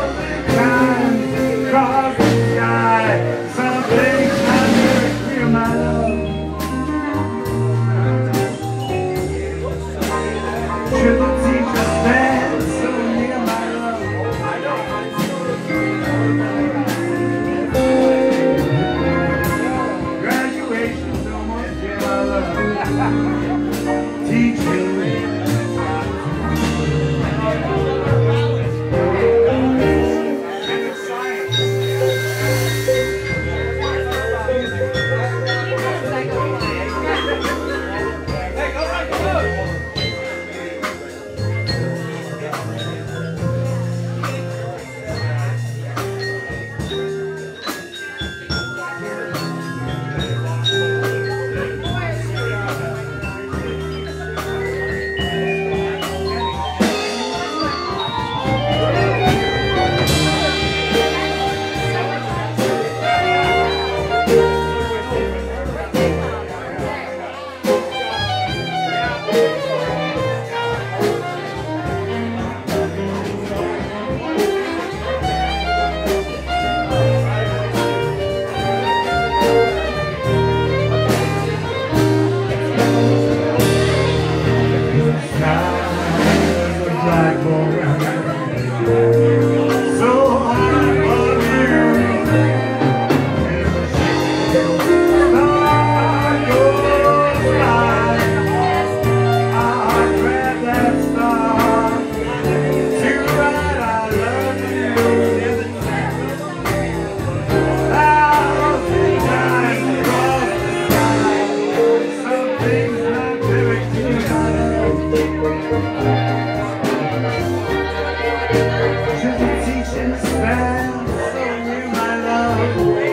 Speaker 1: attention span, so you my love.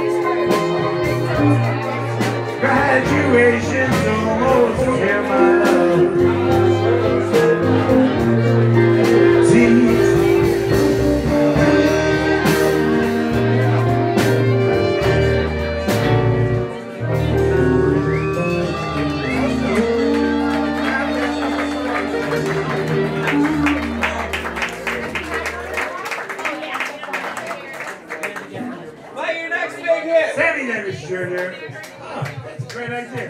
Speaker 1: Graduation's almost here, my love. See. Sammy Davis Jr. Oh, that's a great idea.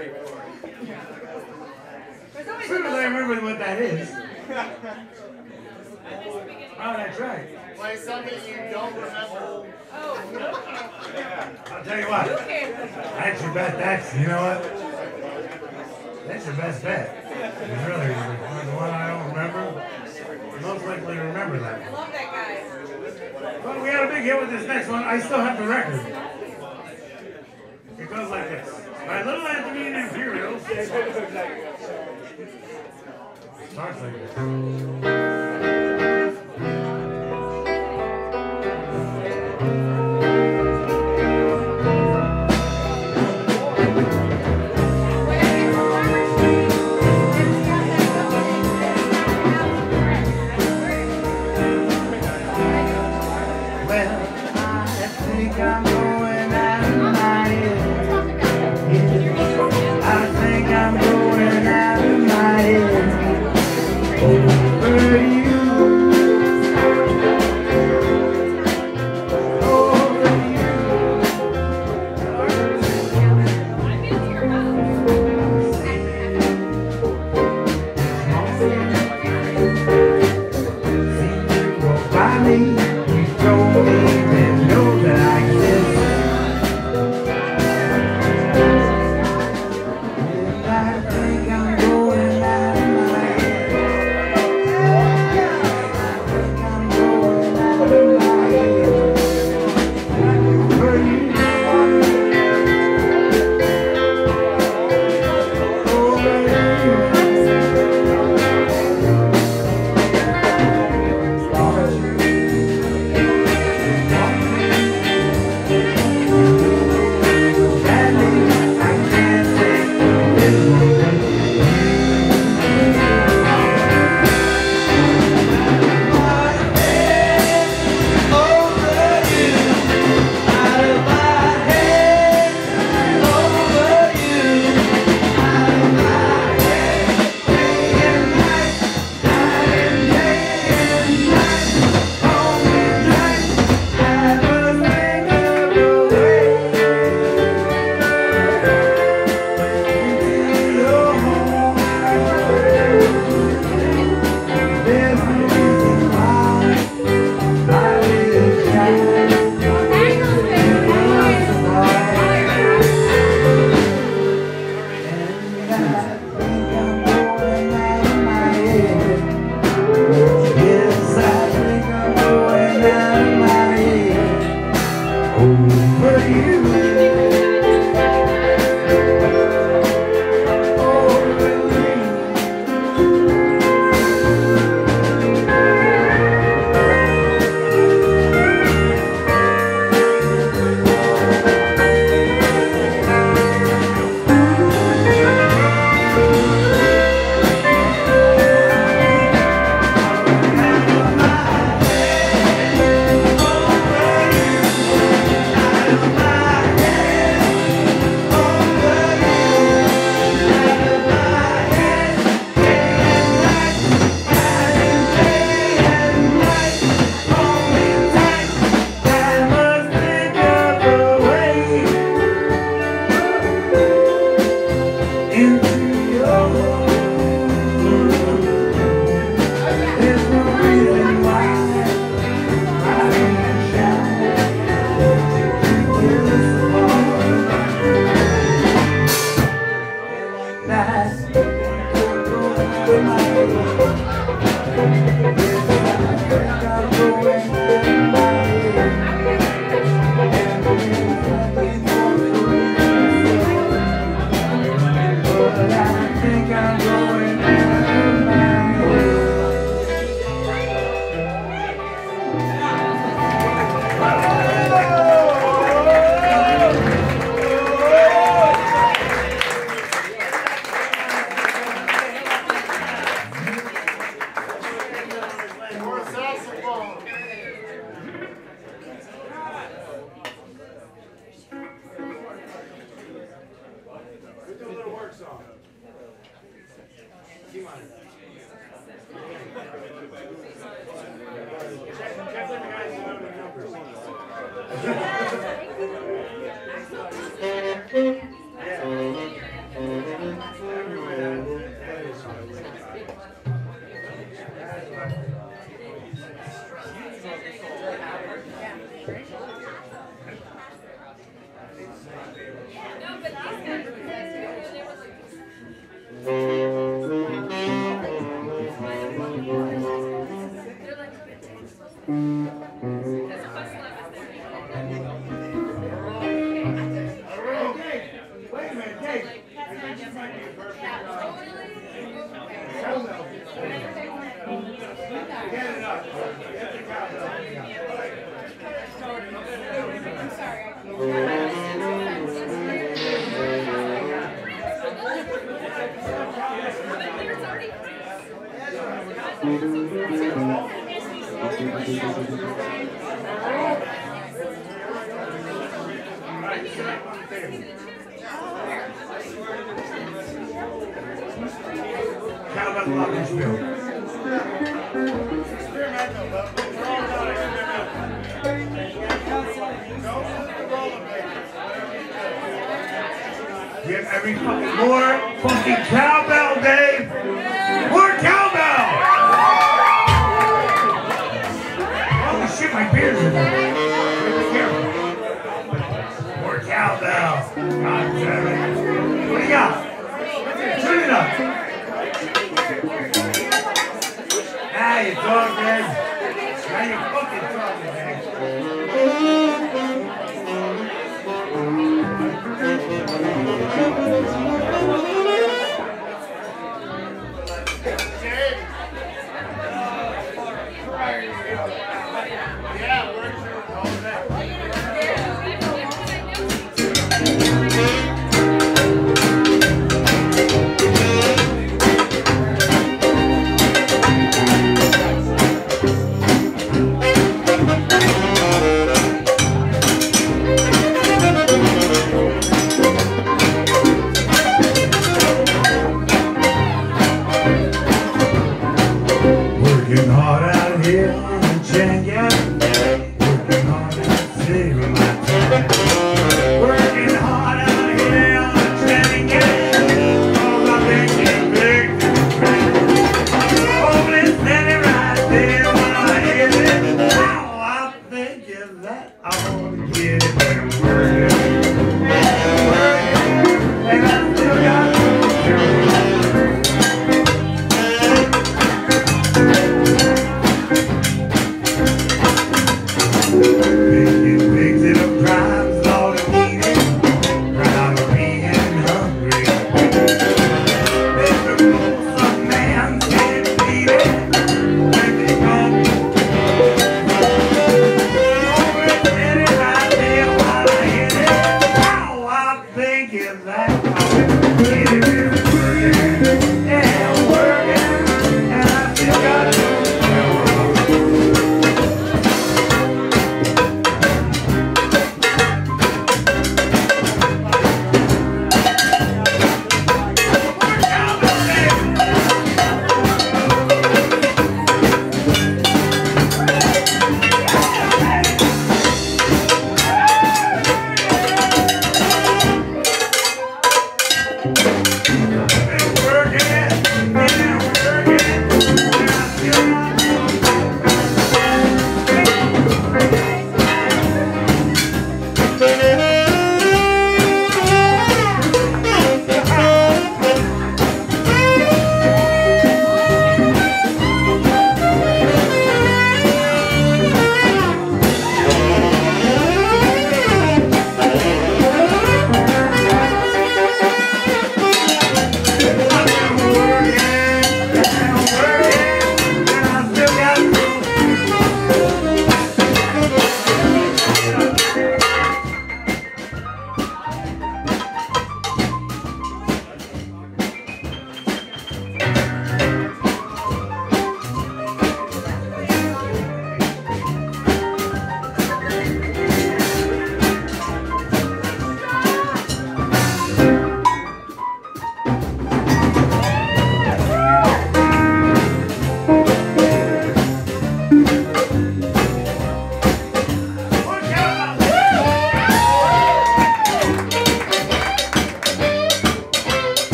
Speaker 1: As soon as I remember what that is. Oh, that's right.
Speaker 2: Play something you don't remember.
Speaker 1: I'll tell you what. That's your best. That's, you know what? That's your best bet. It's really the one I don't remember. You're most likely to remember that.
Speaker 3: I love that guy.
Speaker 1: Well, we had a big hit with this next one. I still have the record. It goes like this. My Little Anthony and Imperials. Starts like this. Wait a minute, Dave. This might be a perfect cowbell. Get it up. Get the cowbell.
Speaker 3: I'm sorry.
Speaker 1: Cowbell Glockenspiel.
Speaker 2: Experimental, but we're all about experimental.
Speaker 1: Give every fucking more fucking cowbell, Dave. More cowbell. Holy shit, my beard's in there. Be careful. More cowbell. God damn it. What do you got? Turn it up. Now you're talking. Now you're fucking talking, man.
Speaker 2: Yeah, we're all that.
Speaker 1: Working hard out here in the junkyard. Working hard to save my time. Working hard out here on the junkyard. All I've been getting big to the ground. Holding steady right there when I hit it. Now I'm thinking that I want to get it better working. And I still got to show. Making pigs in a crimes, Lord, I'm eating. Proud of being hungry. Mr. Some man can't beat it. When they come over and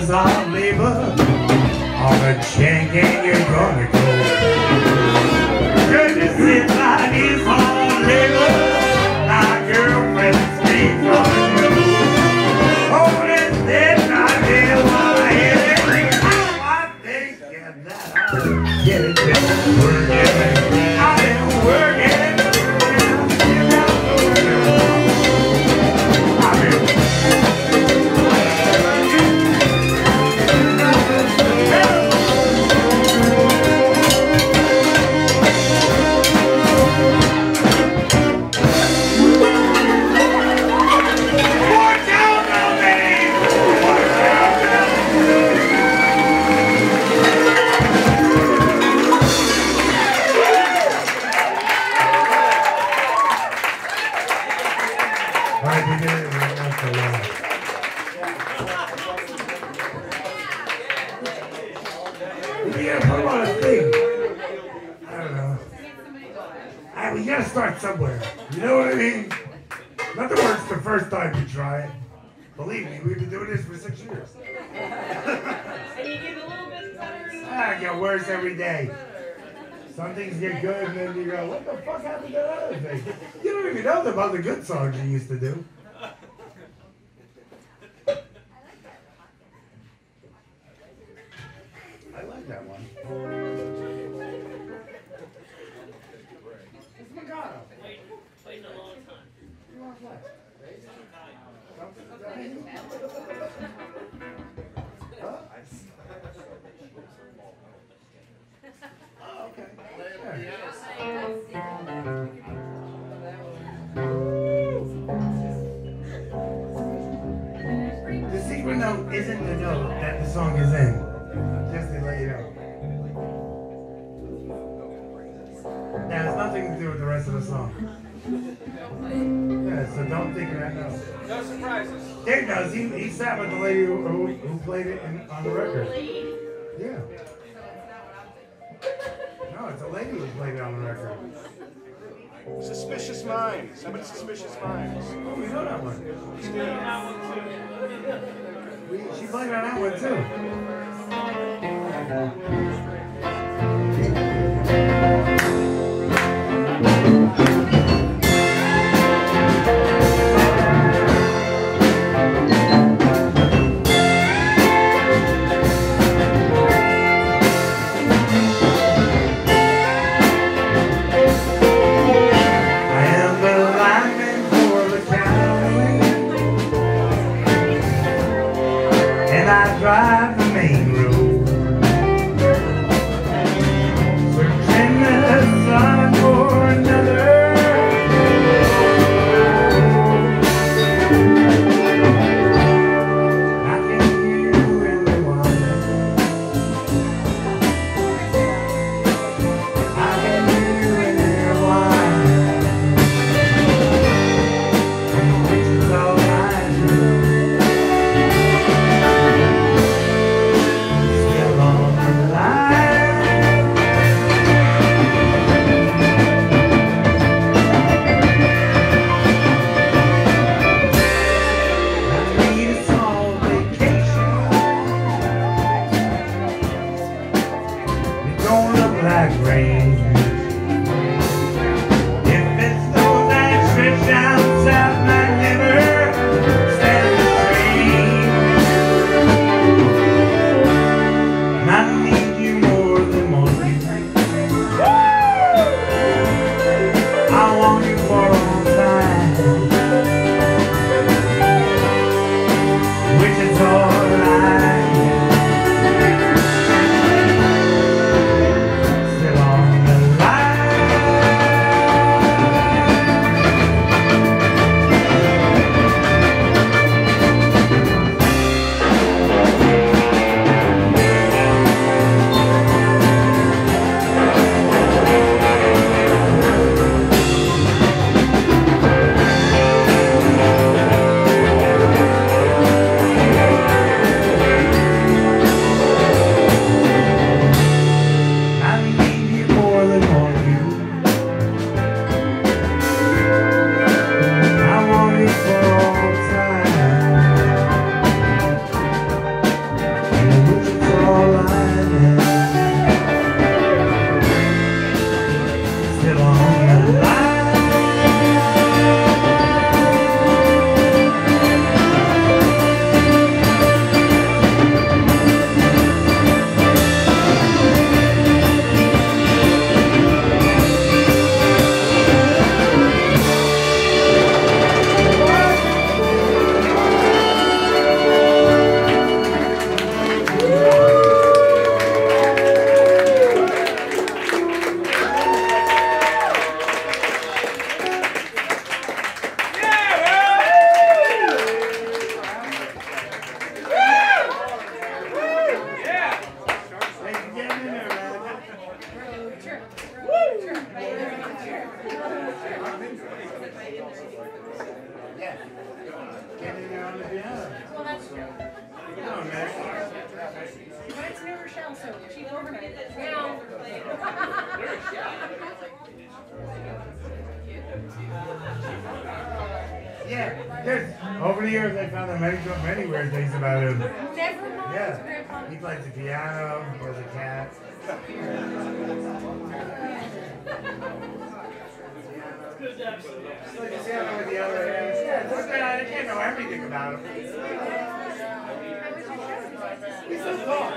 Speaker 1: hours of labor on a chain gang you're gonna go. Could you sit like it's hard labor? My girlfriend's straight from the road. Oh, that's dead, not dead, what I hear it. I'm thinking that I'll get it done. Working, I've been working. We gotta start somewhere. You know what I mean? Nothing works the first time you try it. Believe me, we've been doing this for 6 years.
Speaker 3: And you get a little bit better.
Speaker 1: It gets worse every day. Some things get good and then you go, what the fuck happened to that other thing? You don't even know about the good songs you used to do. I like that one. It's Magano.
Speaker 4: Waiting a long time.
Speaker 1: You want what? Huh? Oh, okay. The secret note isn't the note that the song is in. Just to let you know. That has nothing to do with the rest of the song. Yeah, so don't think of that note.
Speaker 2: No surprises.
Speaker 1: There does. He sat with the lady who played it on the record. Yeah. No, it's a lady who played it on the record.
Speaker 2: Suspicious Minds. How many Suspicious Minds?
Speaker 1: Oh, we know that one. She played on that one too. Drive the main road. Yeah. Get in there on the piano.
Speaker 3: Well, that's true.
Speaker 1: Come on, man.
Speaker 3: Mine's New Rochelle, so cheap overnight. Now.
Speaker 1: Yeah, there's, over the years I found many weird things about him.
Speaker 3: Never mind,
Speaker 1: Yeah,
Speaker 3: Grandpa.
Speaker 1: he plays the piano, he was a cat. Like the piano with the other hands. Yeah, I can't know everything about him. We still talk.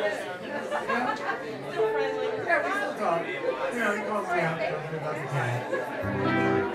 Speaker 1: Yeah, we still talk. You know, he calls me out, tells me about the cat.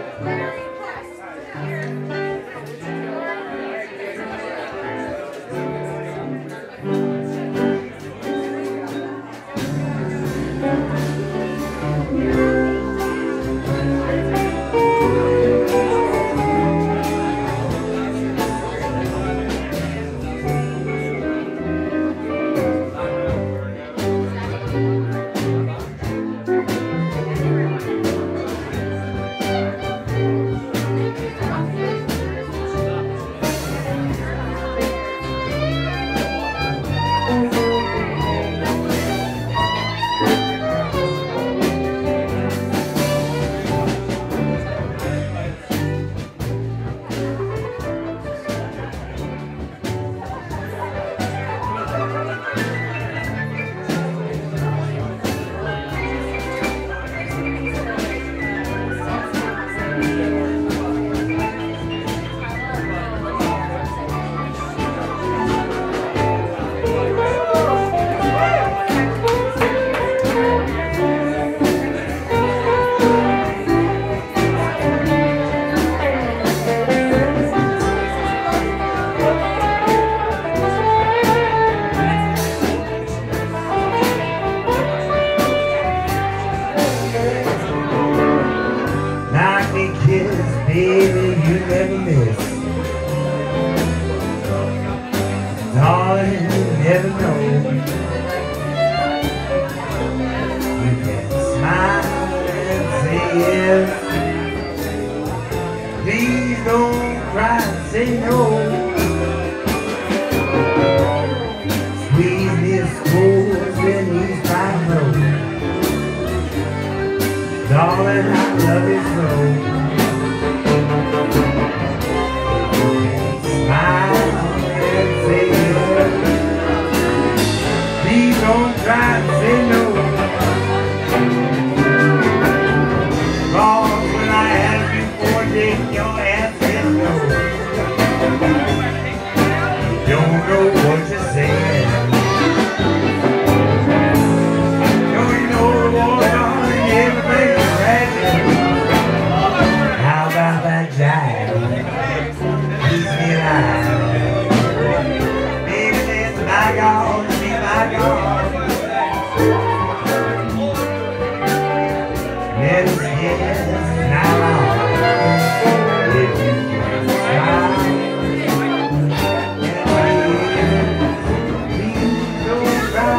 Speaker 1: Baby, you never miss. Darling, you never know. You can smile and say yes. Please don't cry and say no. Squeeze his toes and he's fine low. Darling, I love you so. Smile and say yes. Please don't try and say no. Cause when I ask you for a date, your ass says no. You don't know what you're saying. Don't you know the war's on and everything's crashing? How about that jive? Baby, it's my God, be my God. Yes, yes, now if you can smile please don't cry.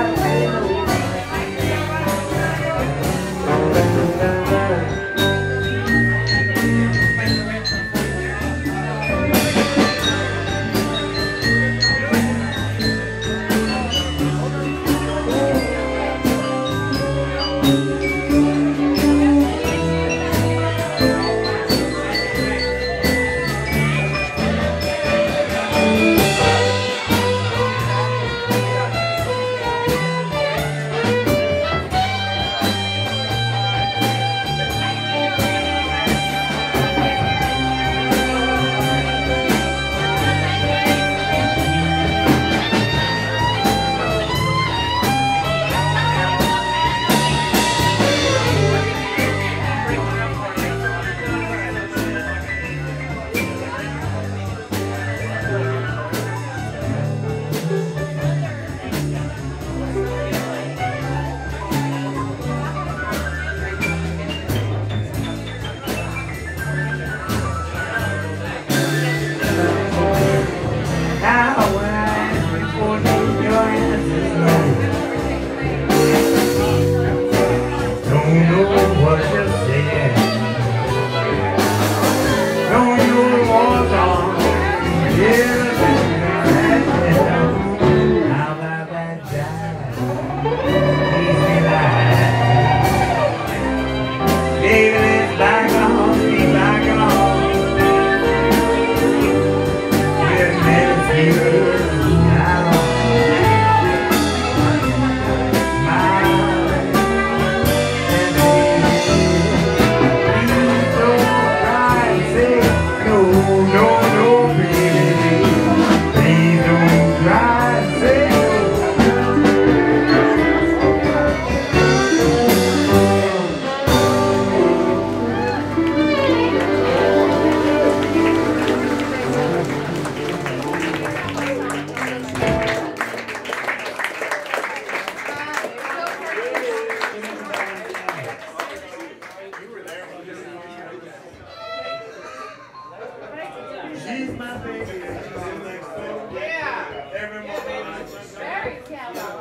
Speaker 1: She's my baby. She lives next door.
Speaker 2: Yeah.
Speaker 1: Every morning.
Speaker 3: Very callow.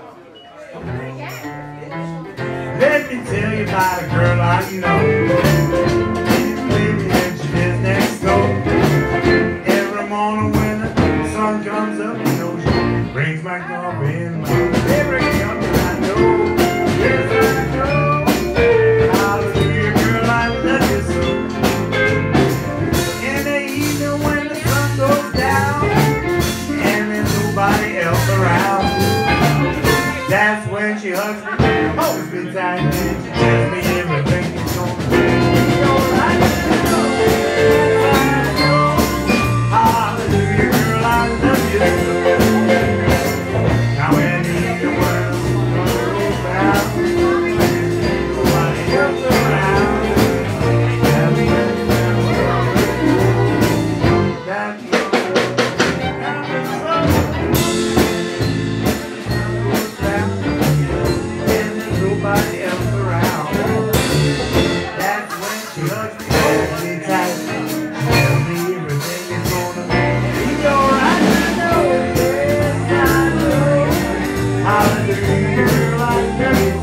Speaker 1: Let me tell you about a girl I know. She's a baby and she lives next door. Every morning when the sun comes up, you know she brings my coffee in my every cup that I know. Yes, I know. Hallelujah, girl, I love you so. In the evening when the sun goes down and there's nobody else around, that's when she hugs me, holds me tight, and she tells me everything is gonna be alright. Hallelujah, girl, I love you. Now when the world goes down, nobody else around, that's when that's nobody else around. That's when she hugs me, holds me tight, tells me everything is gonna be alright. I know, yes, I know. Hallelujah, girl, I love you.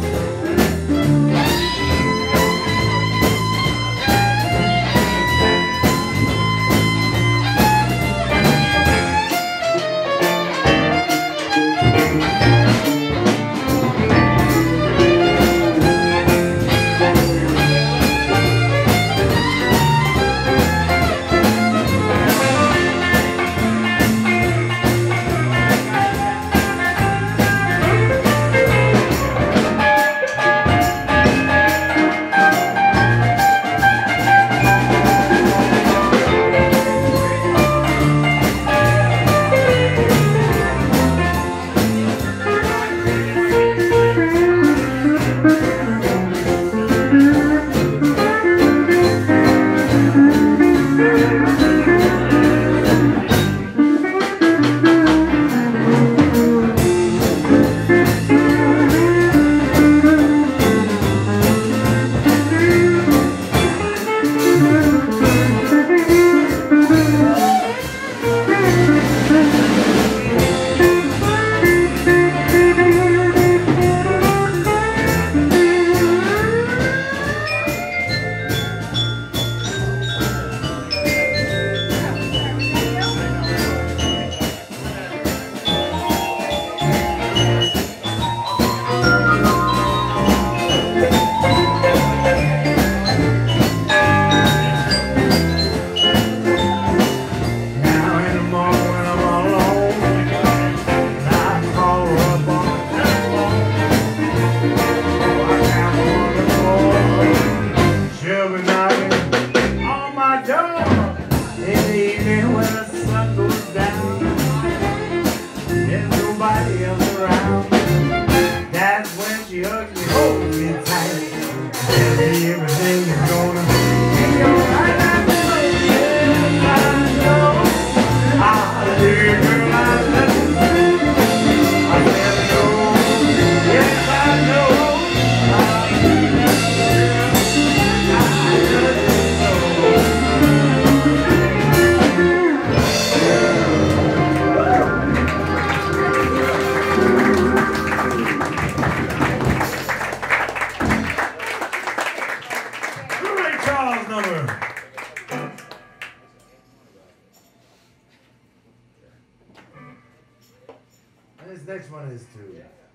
Speaker 1: This next one is too.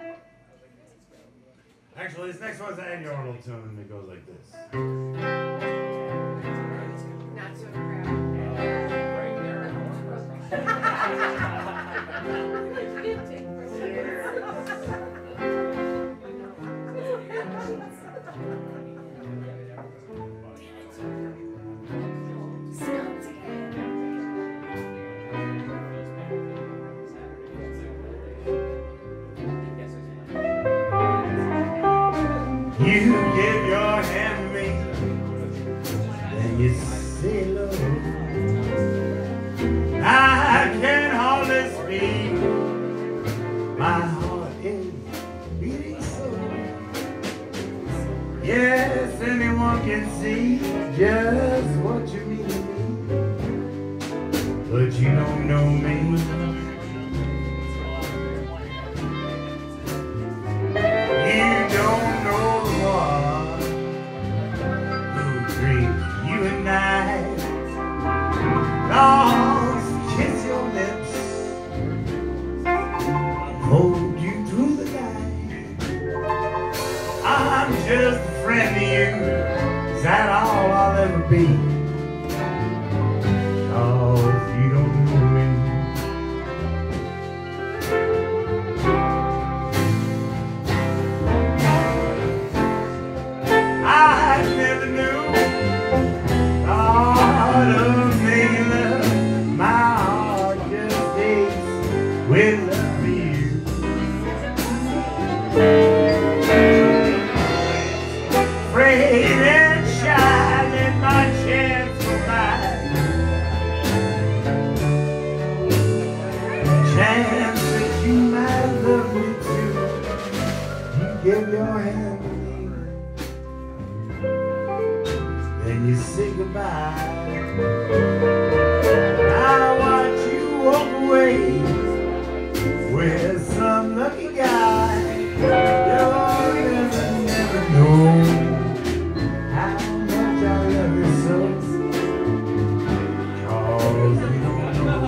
Speaker 1: Actually, this next one's an Andy Arnold tune, and it goes like this.
Speaker 3: Not so
Speaker 1: You give your hand to me, and you say hello. I can hardly speak, my heart is beating so. Yes, anyone can see just what you mean to me. but you don't know me. You don't know the one who dreams you and night. Lost, kiss your lips, hold you through the night. I'm just a friend to you. Is that all I'll ever be? 'Cause you don't know me. I never knew thought of making love. My heart just aches with love for you. Afraid and shy, let my chance go by. Chance that you might love me too. You give your hand to me, then you say goodbye. I watch you walk away with some lucky guy. You'll never know how much I love you so. 'Cause you don't know.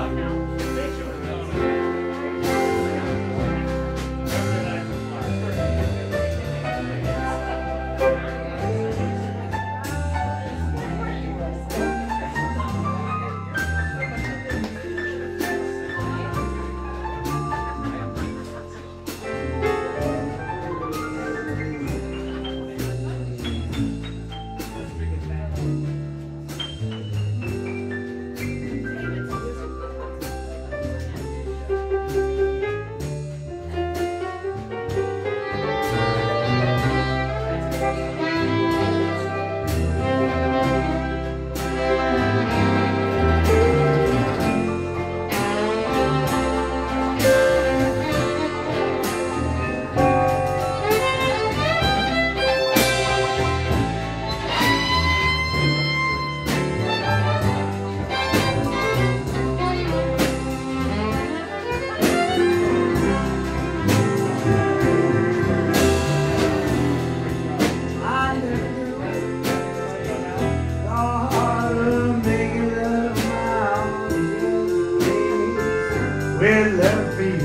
Speaker 1: With love for you.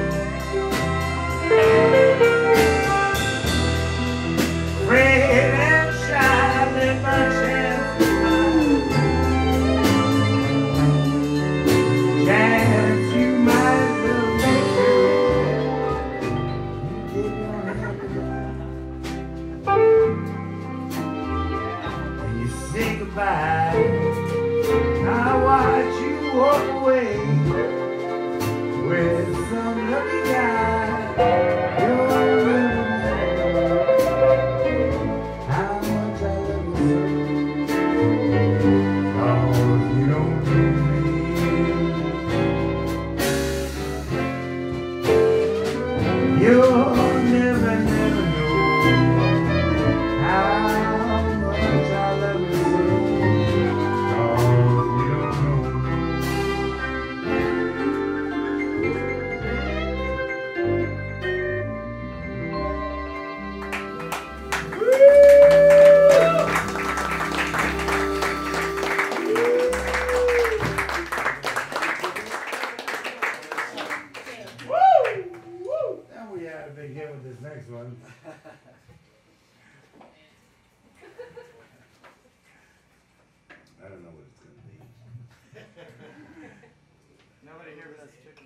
Speaker 1: Afraid and shy, let my chance go by. Chance you might love me too. You give your hand to me, and you say goodbye. I watch you walk away with some lucky guy. You'll never know how much I love you so. 'Cause you don't know me. You'll never know how much I love you so. 'Cause you don't know me. Now we had a big hit with this next one. I don't know what it's going to be.
Speaker 2: Nobody here with us chicken.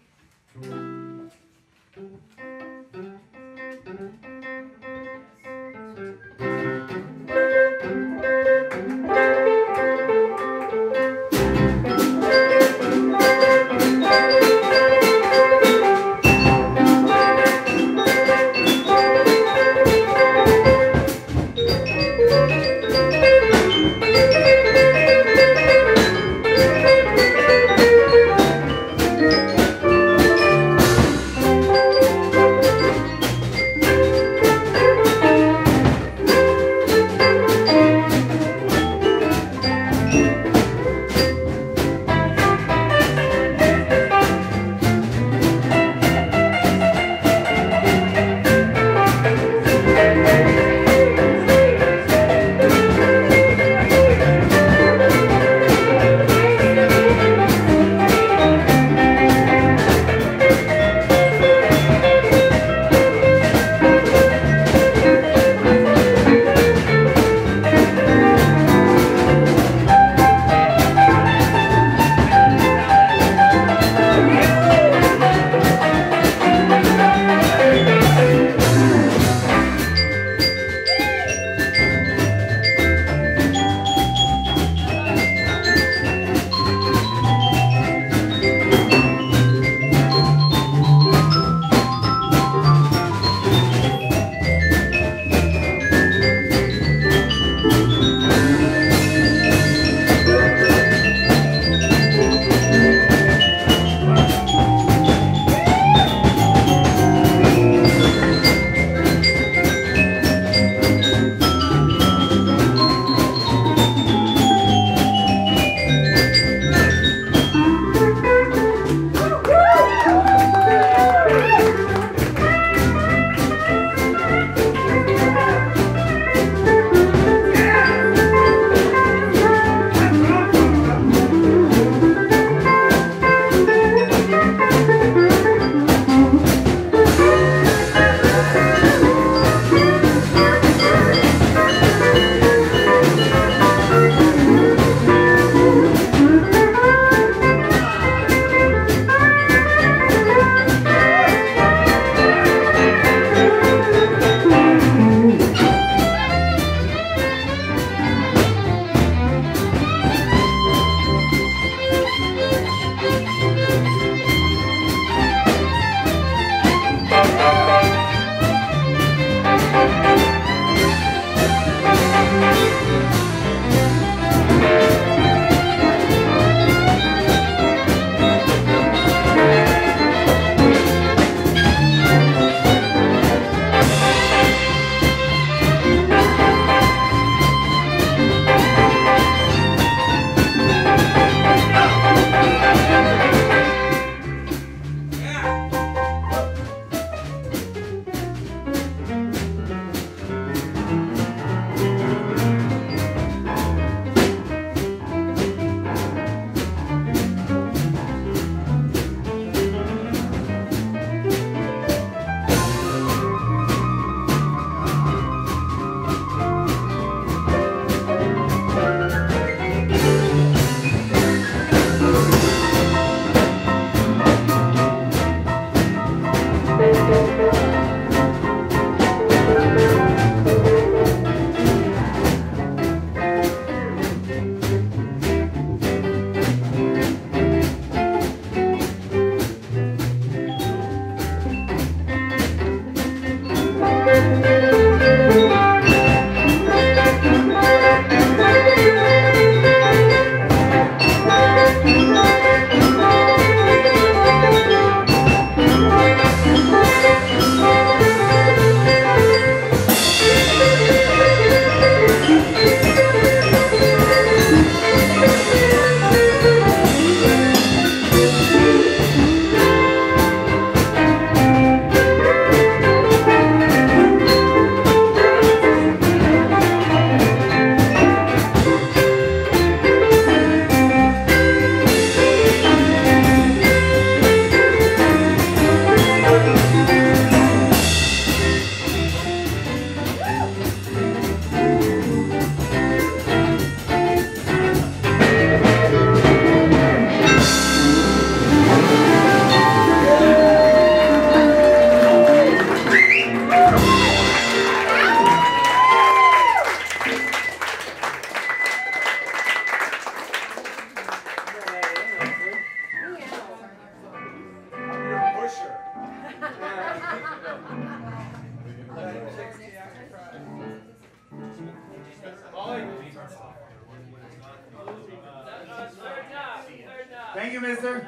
Speaker 1: mister.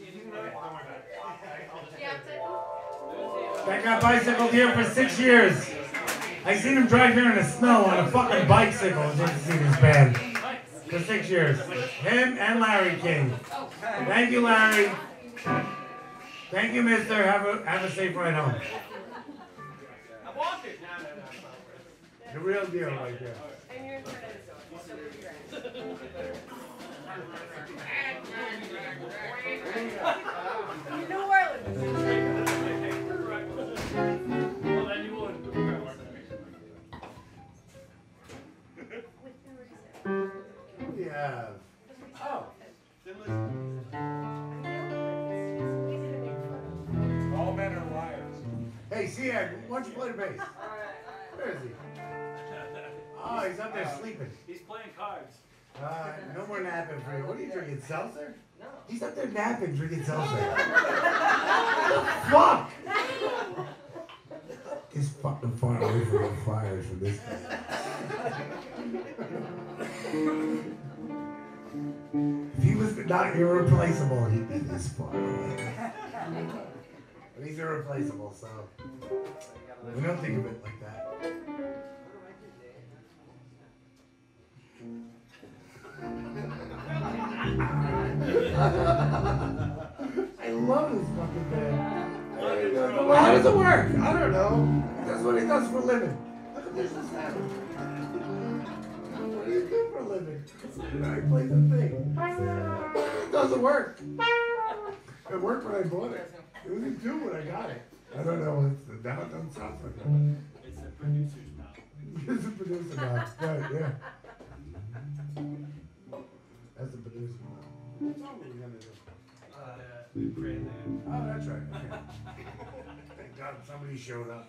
Speaker 1: That guy bicycled here for 6 years. I seen him drive here in the snow on a fucking bicycle just to see this band. For 6 years. Him and Larry King. Thank you, Larry. Thank you, mister. Have a safe ride home.
Speaker 4: I'm walking.
Speaker 1: The real deal right there.
Speaker 3: And you're in New Orleans.
Speaker 4: Well, then you would.
Speaker 1: Yeah. Oh.
Speaker 2: All men are liars.
Speaker 1: Hey, Sieg, why don't you play the bass? Where is he? Oh, he's up there sleeping.
Speaker 4: He's playing cards.
Speaker 1: No more napping for you. What are you drinking, seltzer? No. He's up there napping, drinking seltzer. Fuck! He's fucking far away from the fires from this guy. If he was not irreplaceable, he'd be this far away. But he's irreplaceable, so we don't think of it like that. I love this fucking band. Well, how does it work? I don't know. That's what he does for a living. Look at this happening. What do you do for a living? I play the thing. It doesn't work. It worked when I bought it. It didn't do when I got it. I don't know. Now it doesn't sound like that.
Speaker 4: It's the producer's mouth.
Speaker 1: It's a producer now. Right, yeah. That's the producer now. What song are we gonna do? Oh, that's right. Okay. Thank God somebody showed up.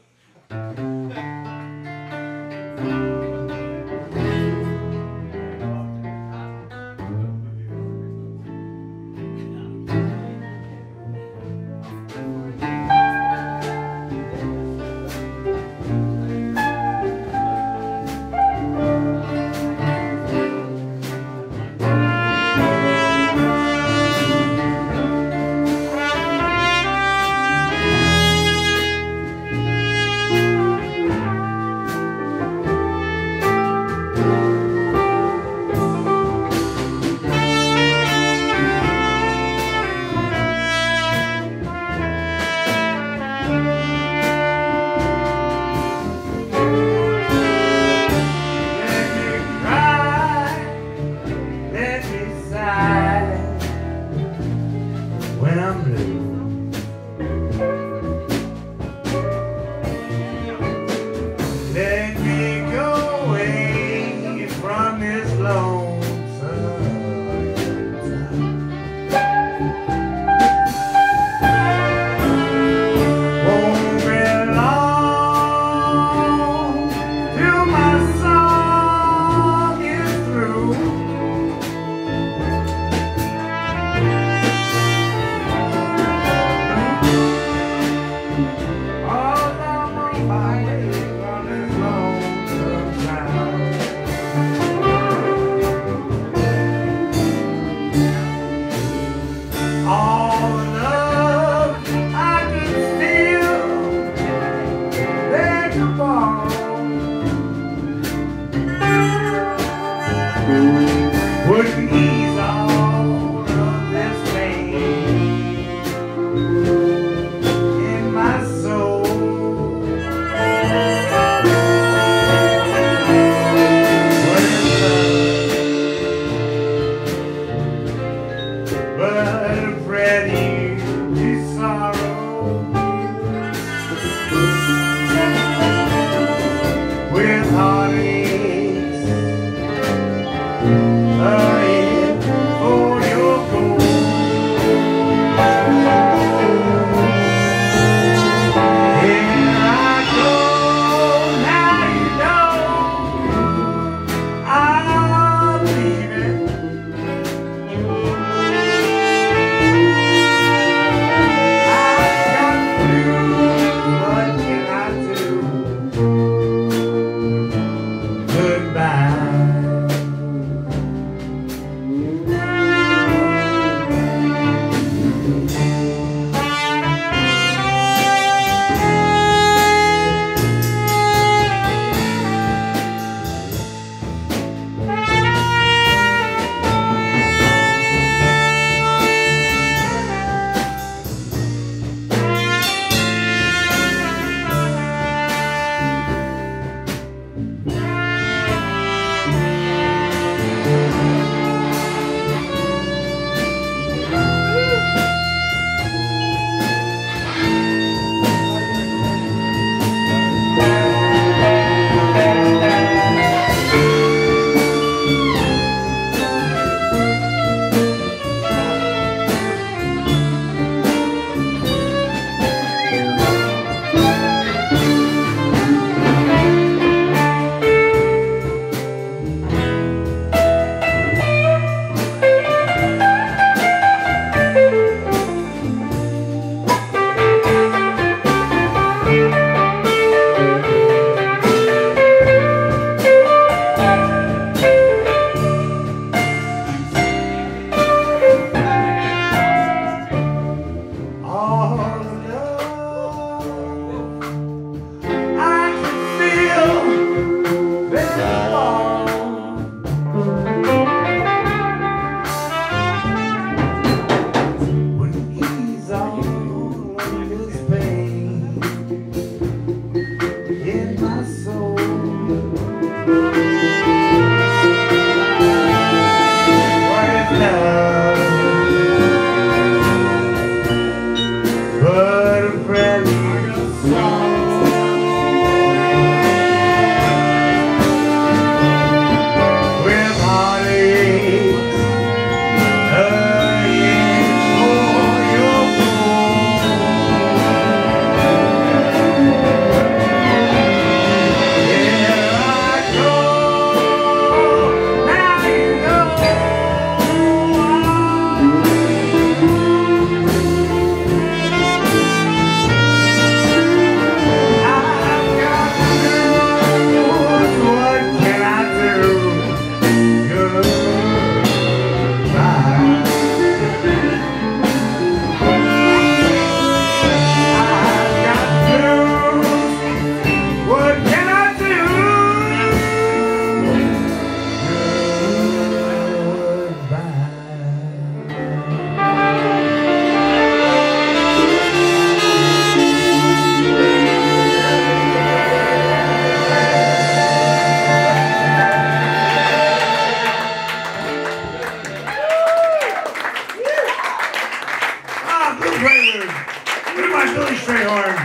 Speaker 1: Ah, Blue Prelude. Where's my Billy Strayhorn?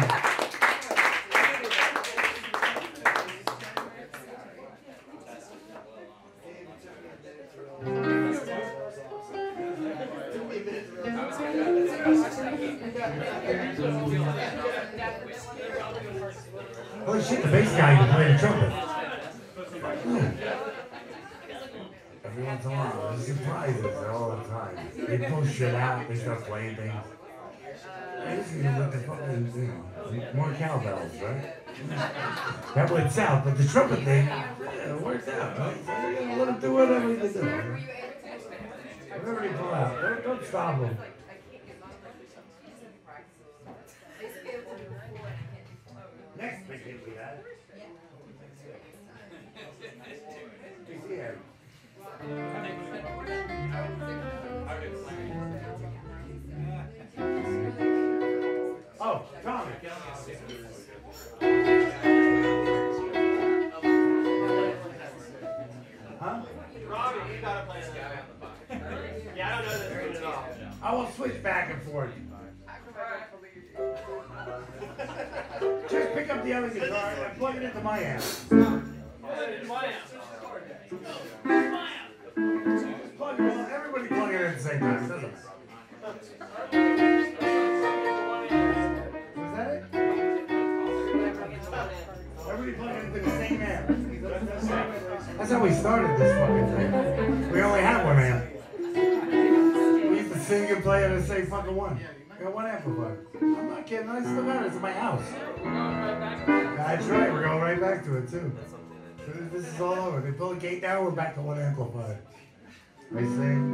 Speaker 1: Holy shit, the bass guy can play the trumpet. Every once in a while, there's surprises all the time. They pull shit out, they start playing things. I just need to let the fucking, more cowbells, right? That went south, but the trumpet thing, yeah, it works out, right? So you gotta let them do whatever they do. Whatever they pull out, don't stop them. Next big hit we had. Yeah. Oh, Tommy. Huh?
Speaker 4: Robbie, you gotta play that. Yeah, I don't know this tune at all.
Speaker 1: I will switch back and forth. Just pick up the other guitar and plug it into my amp. Plug it all, everybody plug it in at the same time, doesn't it? Was that it? Everybody plug it into the same amp. That's how we started this fucking thing. We only had one amp. We used to sing and play at the same fucking one. I got one amplifier. I'm not kidding, I still got it. It's in my house. That's right, we're going right back to it too. This is all over. They pull the gate down, we're back to one amplifier. They sing.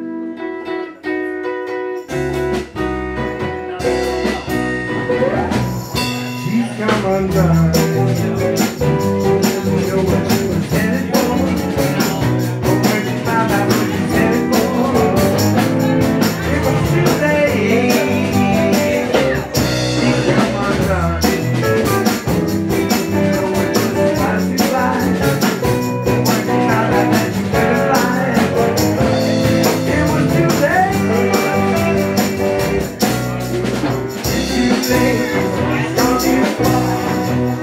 Speaker 1: She's come undone. You know what she was headed for. But when she found out what she was headed for, it was too late. She's come undone. You know what she was trying to fly. But when she found out that she couldn't fly, it was too late. It's too late. It's gonna be a fly.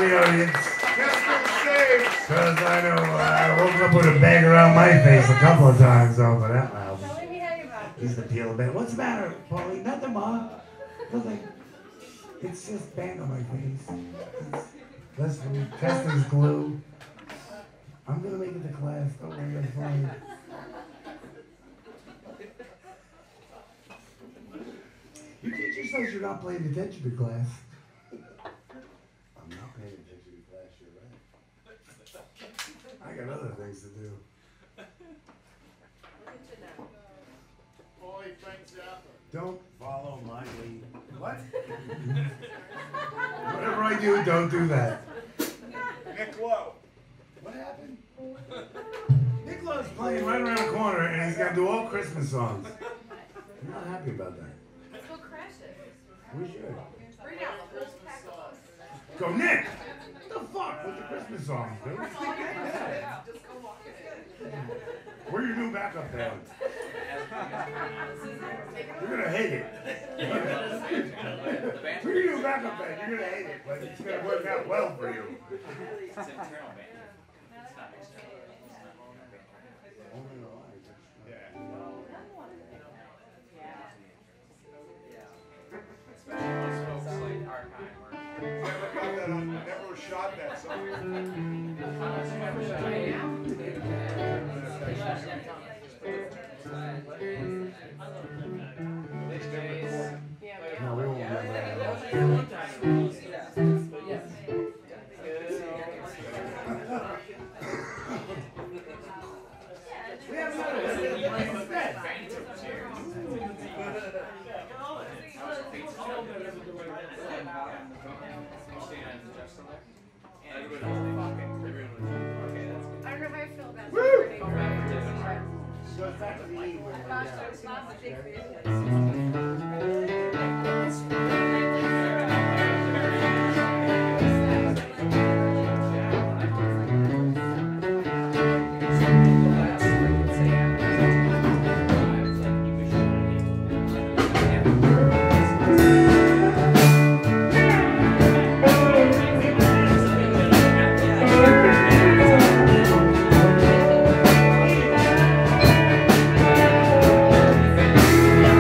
Speaker 1: the audience.
Speaker 2: Just saved.
Speaker 1: Because I know I woke up with a bag around my face a couple of times over that mouth. He's the peel of bag. What's the matter, Paulie? Nothing, Ma. Nothing. It's just bang on my face. That's from Teston's glue. I'm gonna make it to class. Don't worry, I'm fine. You teach yourselves you're not paying attention to class. I'm not paying attention to class, you're right. I got other things to do.
Speaker 2: Paulie Frank Zappa.
Speaker 1: Don't follow my lead.
Speaker 2: What?
Speaker 1: Whatever I do, don't do that.
Speaker 2: Nick Lowe.
Speaker 1: What happened? Nick Lowe's playing right around the corner and he's gonna do all Christmas songs. I'm not happy about that.
Speaker 3: Let's go crash it.
Speaker 1: We should.
Speaker 3: Bring out the whole pack of us.
Speaker 1: Go, Nick! What the fuck with the Christmas songs, dude?
Speaker 3: Just go walk it.
Speaker 1: Where your new backup band? You're gonna hate it. Where your new backup band? You're gonna hate it, but it's gonna work out well for you.
Speaker 4: It's internal band. It's not external.
Speaker 2: Never shot that song.
Speaker 1: No, we won't have that. We have another
Speaker 3: I don't know how I feel about
Speaker 1: Woo!
Speaker 3: that.
Speaker 1: So it's back to the E where
Speaker 3: Gosh,
Speaker 1: we're
Speaker 3: there's lots of big fish.
Speaker 5: Yeah.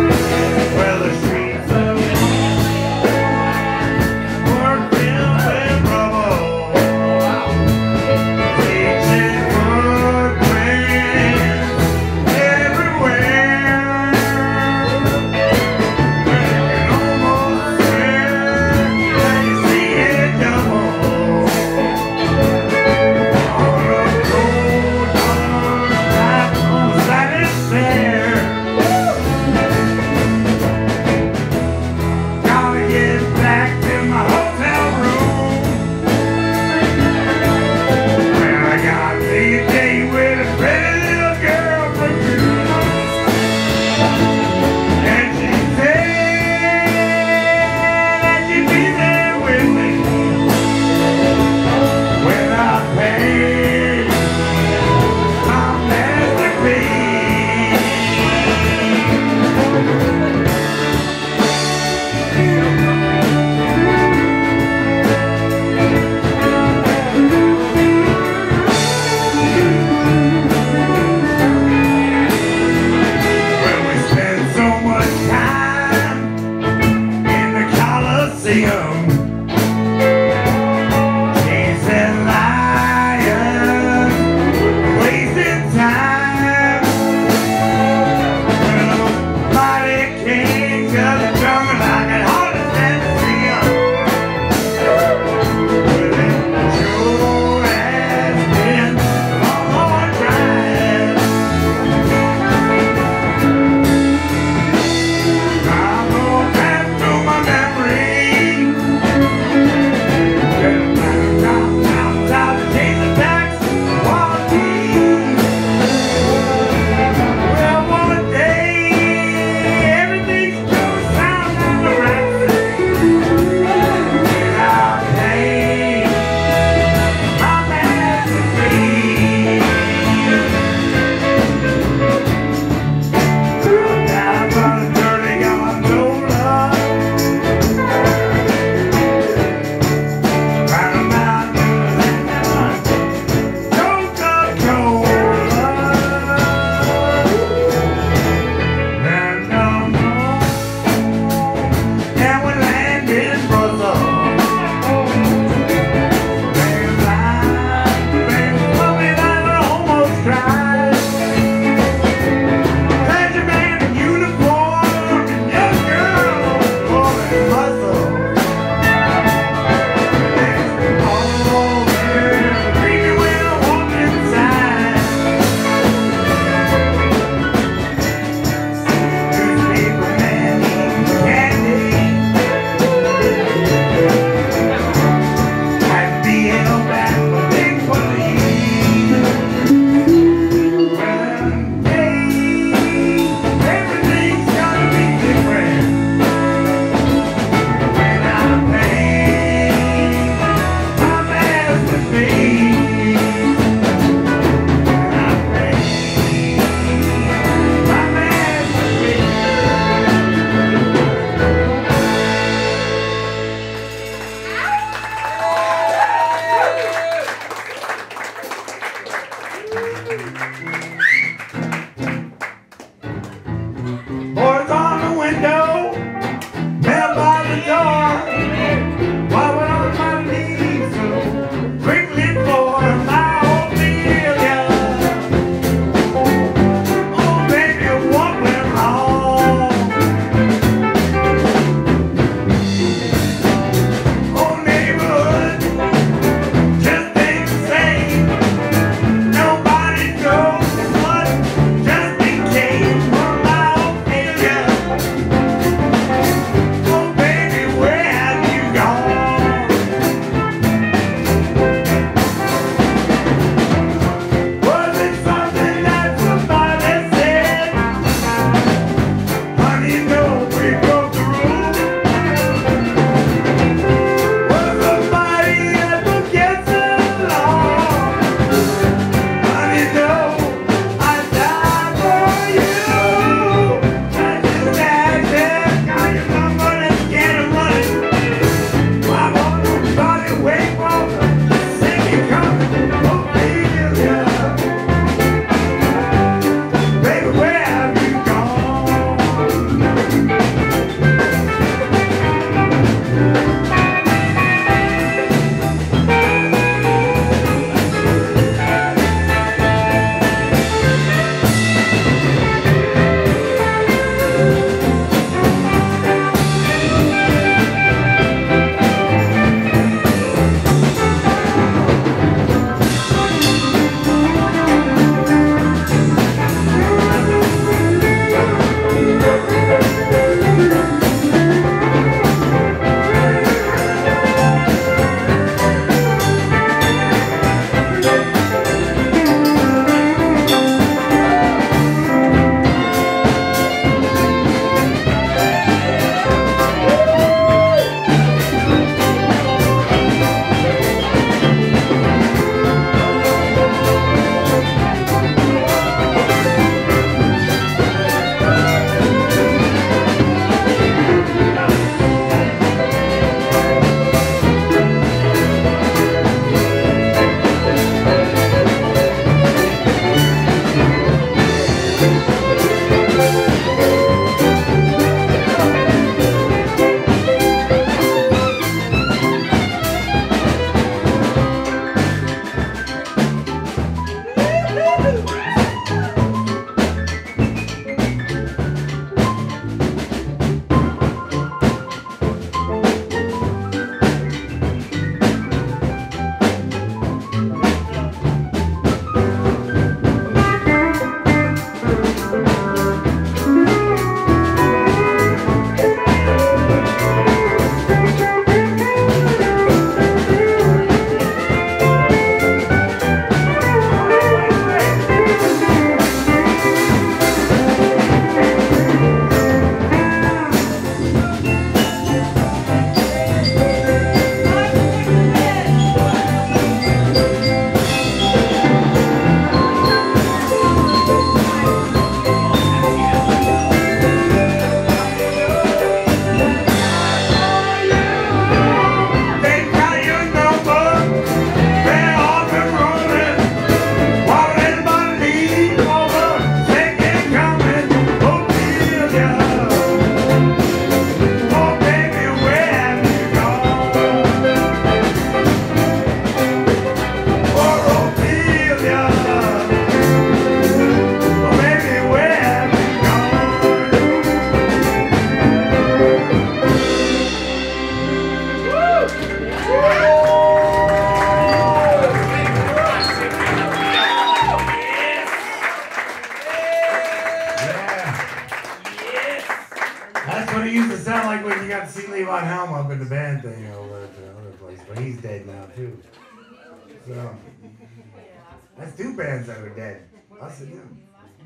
Speaker 1: but he's dead now too. So that's two bands that are dead. Us and him.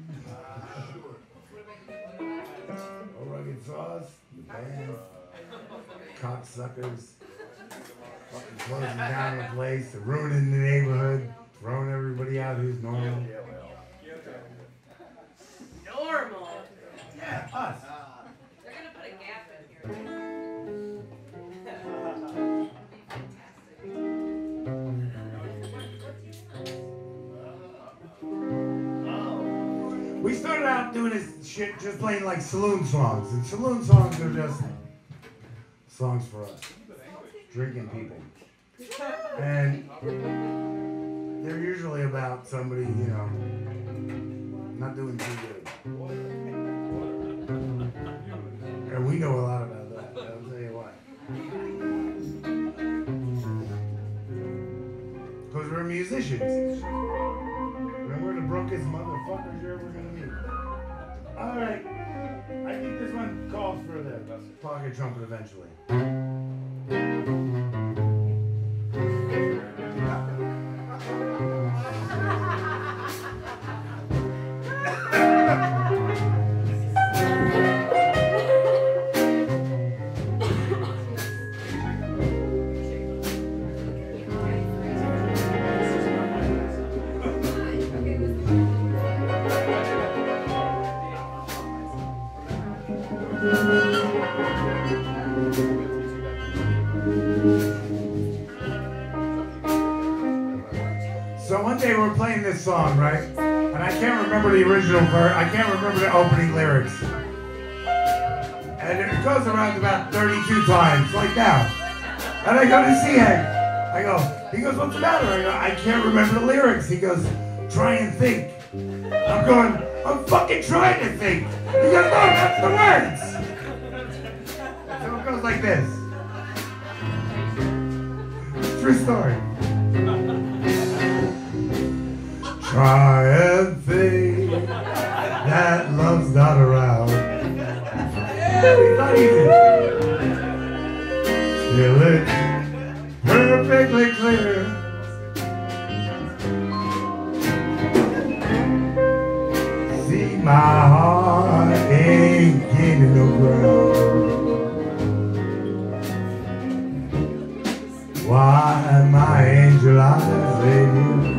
Speaker 1: Old Rugged Sauce, the band, cocksuckers, fucking closing down the place, ruining the neighborhood, throwing everybody out who's normal.
Speaker 3: Normal.
Speaker 1: Yeah, us.
Speaker 3: They're gonna put a gap in here.
Speaker 1: We started out doing this shit just playing like saloon songs, and saloon songs are just songs for us, drinking people. And they're usually about somebody, you know, not doing too good. And we know a lot about that, I'll tell you what. Because we're musicians. And we're the brokest motherfuckers you're ever gonna meet. Alright, I think this one calls for the pocket trumpet eventually. So one day we're playing this song, right? And I can't remember the original verse. I can't remember the opening lyrics. And it goes around about 32 times, like now. And I go to see Hank. He goes, what's the matter? I go, I can't remember the lyrics. He goes, try and think. I'm going, I'm fucking trying to think. He goes, no, that's the words. So it goes like this. True story. Try and think that love's not around. It's not easy. Still it's perfectly clear. See, my heart ain't gaining no ground. Why, my angel eyes, baby.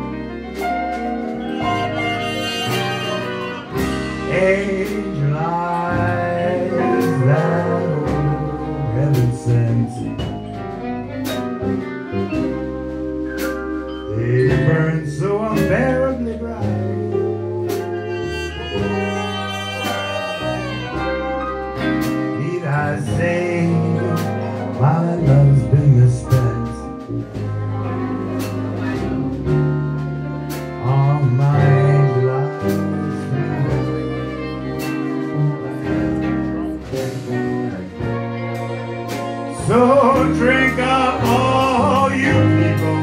Speaker 1: Angel eyes that heaven sent. They burn so unbearably bright. Need I say my love's been misspent on my angel eyes. So drink up all you people.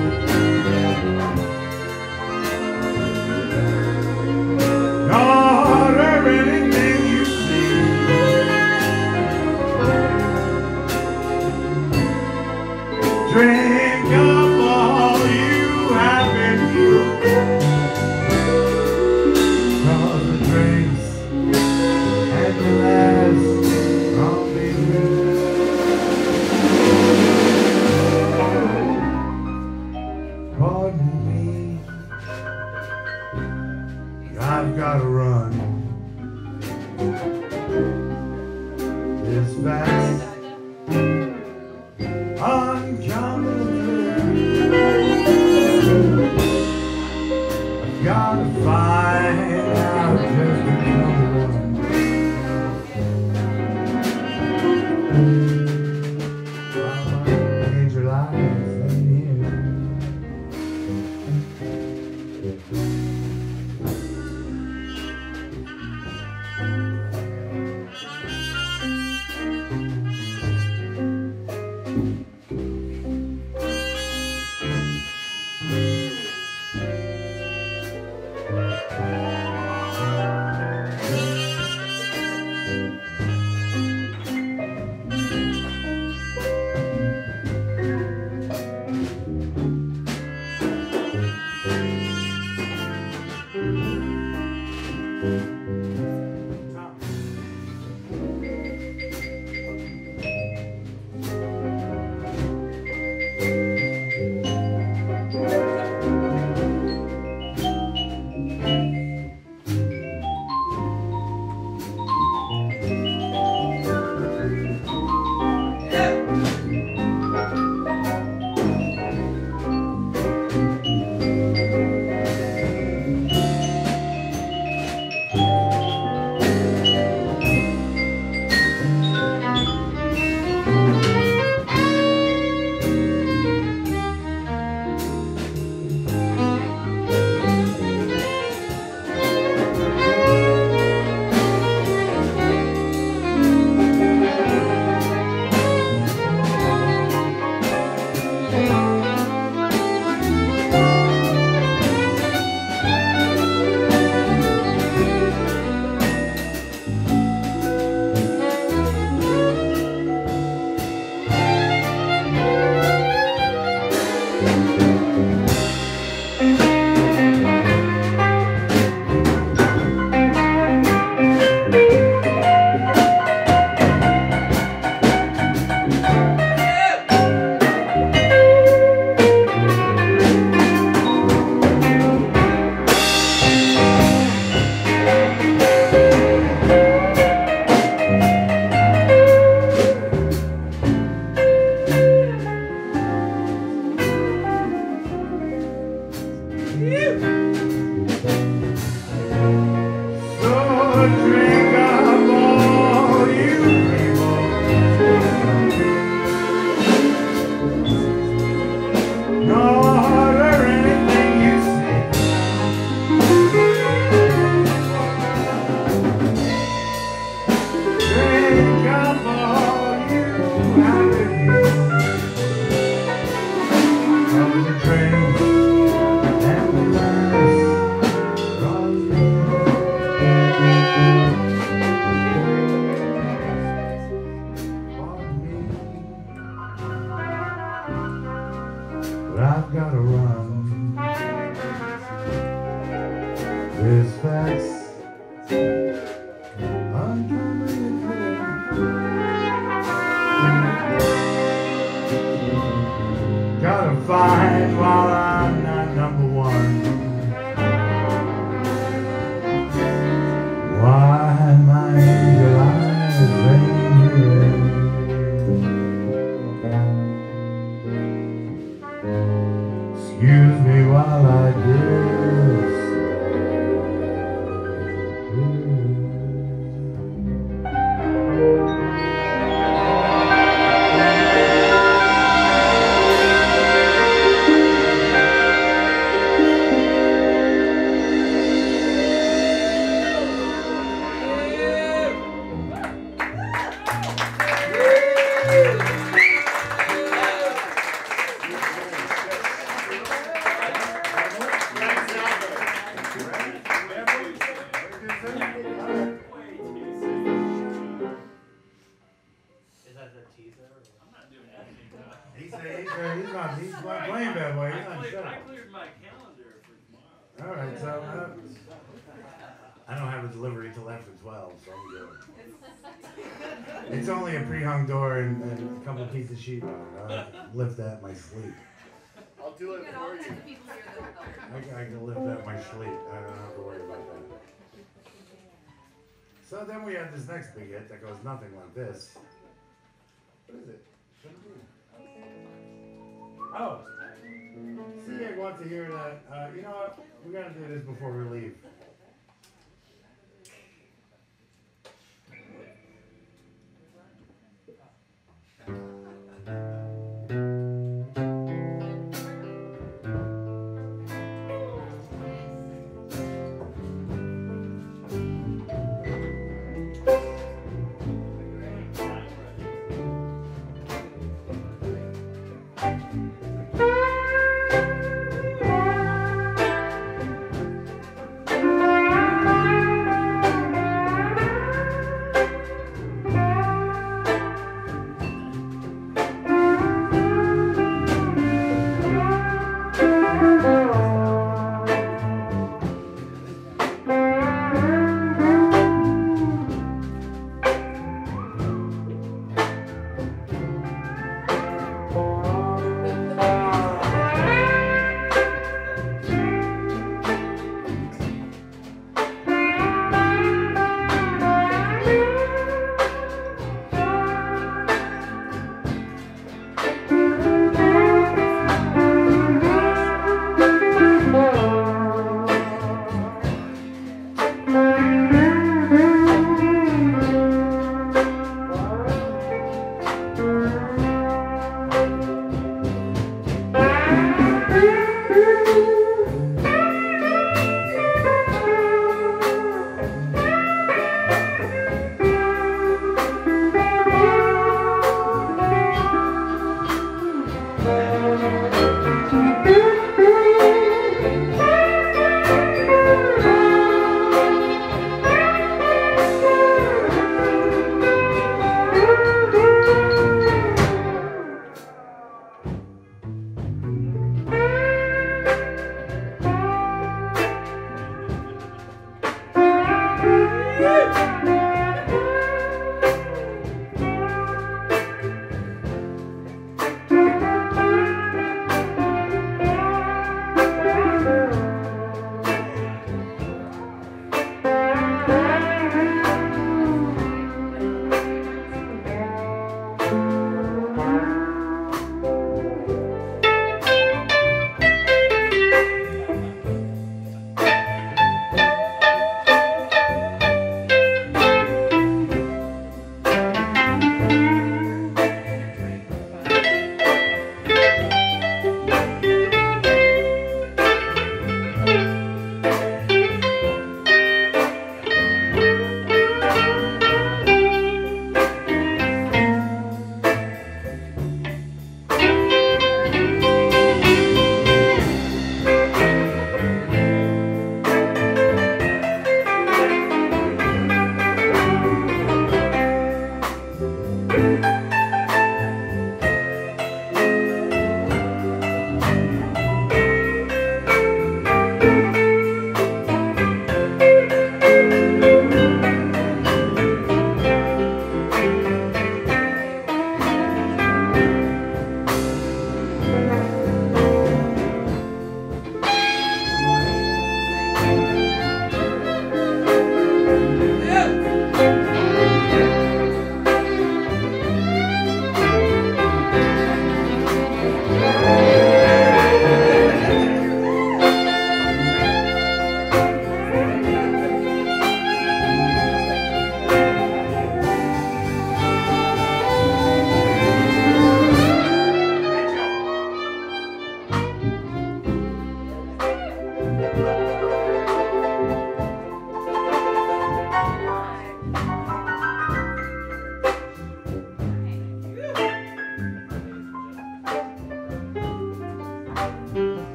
Speaker 1: Not everything you see. Drink up all you have in you. 'Cause the drinks and the last from me. Pardon me, I've gotta run this fast, uncommonly. I've gotta find out just another one. While my angel eyes in here. So drink up all you people. Nor order anything you say. Drink up all you happy people. From the trains and the last running. But I've gotta run. There's facts uncommunicated. Gotta find while I'm not number one. Why my angel eyes rain here? Excuse me while I dance.
Speaker 4: Is that the teaser? I'm not doing anything.
Speaker 1: He's not playing bad boy. He's not shut
Speaker 5: I
Speaker 1: up.
Speaker 5: cleared my calendar for tomorrow.
Speaker 1: All right, so I don't have a delivery till after 12, so I'm good. It's only a pre-hung door and a couple pieces of sheet on. Lift that in my sleep.
Speaker 2: I'll do it for you.
Speaker 1: I can lift that in my sleep. I don't have to worry about that. So then we have this next big hit that goes nothing like this. What is it? Oh, Seag wants to hear that. You know what? We gotta do this before we leave.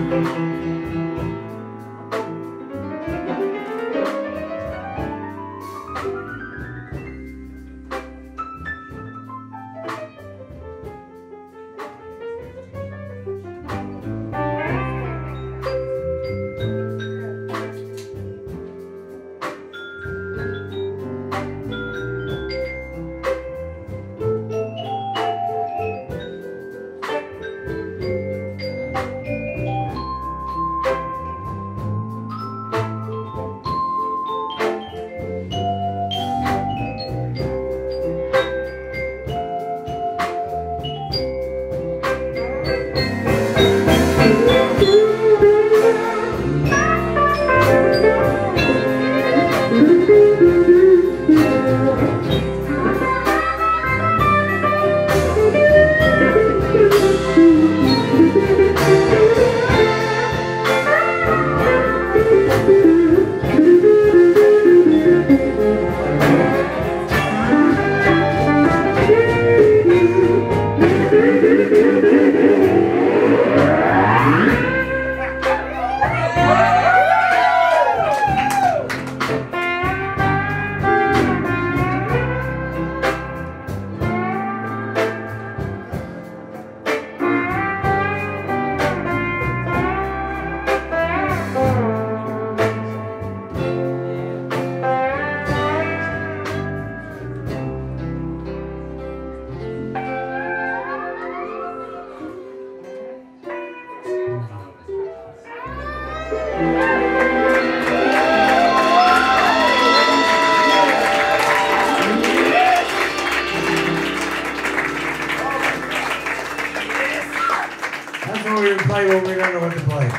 Speaker 1: That's what we play when we don't know what to play.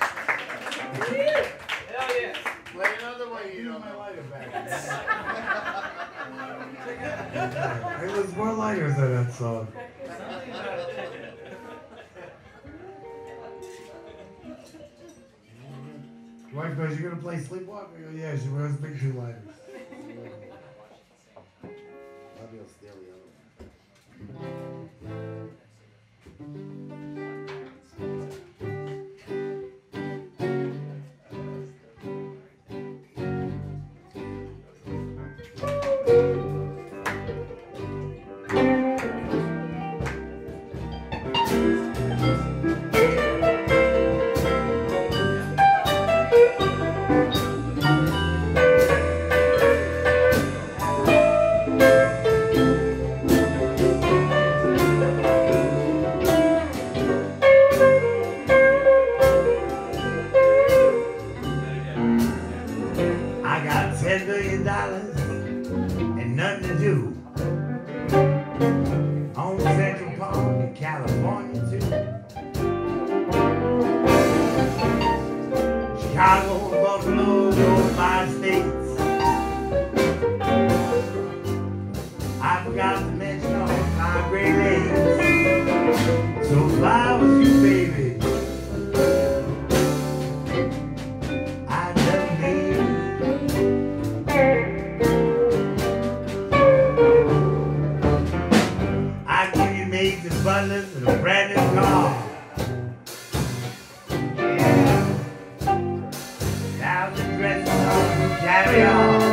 Speaker 4: Hell yeah.
Speaker 2: Play another way, you don't know.
Speaker 1: It was more lighters than that song. Wife goes, "You gonna play Sleepwalk?" I go, "Yeah." She wears big 2 lighters.
Speaker 2: Maybe I'll steal the other
Speaker 1: I got $10 million and nothing to do. On Central Park in California too. Chicago and Buffalo, those my states. I forgot to mention all my Great Lakes. So if I was you, baby, I'd love me. I give you maids and butlers and a brand new car. Yeah. 1,000 dresses on carry on.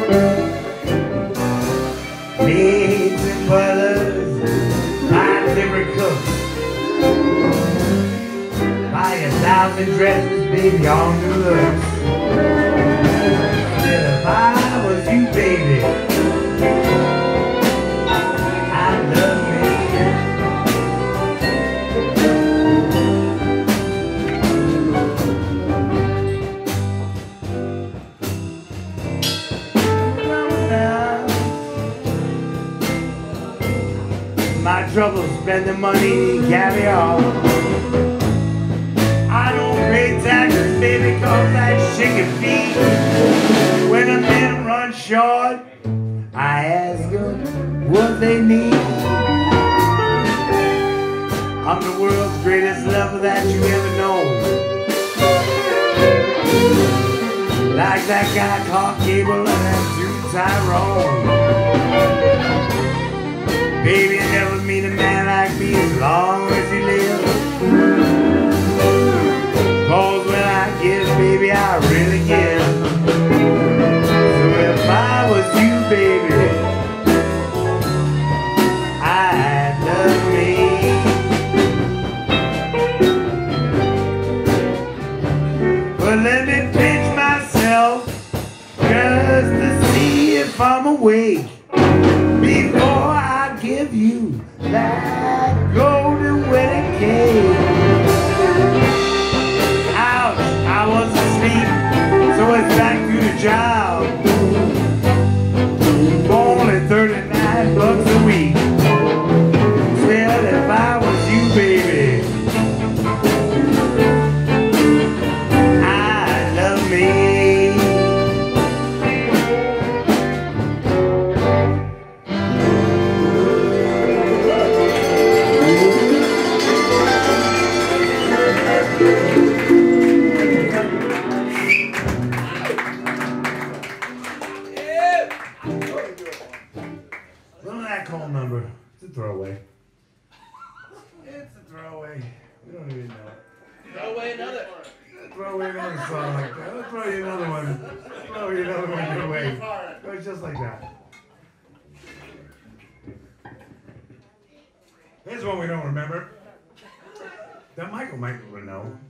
Speaker 1: Maids and butlers, 5 different cooks. Buy 1,000 dresses, baby, on new looks. Said if I was you, baby, I'd love me. My trouble spending money in caviar. I don't pay taxes, baby, cause I chicken feed. When a man runs short, I ask them what they need. I'm the world's greatest lover that you ever known. Like that guy called Cable and that dude Tyrone. Baby, you never meet a man like me as long as he lives. let me pinch myself just to see if I'm awake before I give you that golden wedding cake. Ouch, I was asleep, so it's back to the job. Only 39 bucks a week. Well, if I was you, baby, I love me. Little Acol number. It's a throwaway. It's a throwaway. We don't even know it.
Speaker 4: Throw away another.
Speaker 1: Throw away another song like that. Let's throw you another one. Throw you another one your way. Go just like that. Here's one we don't remember. That Michael might know.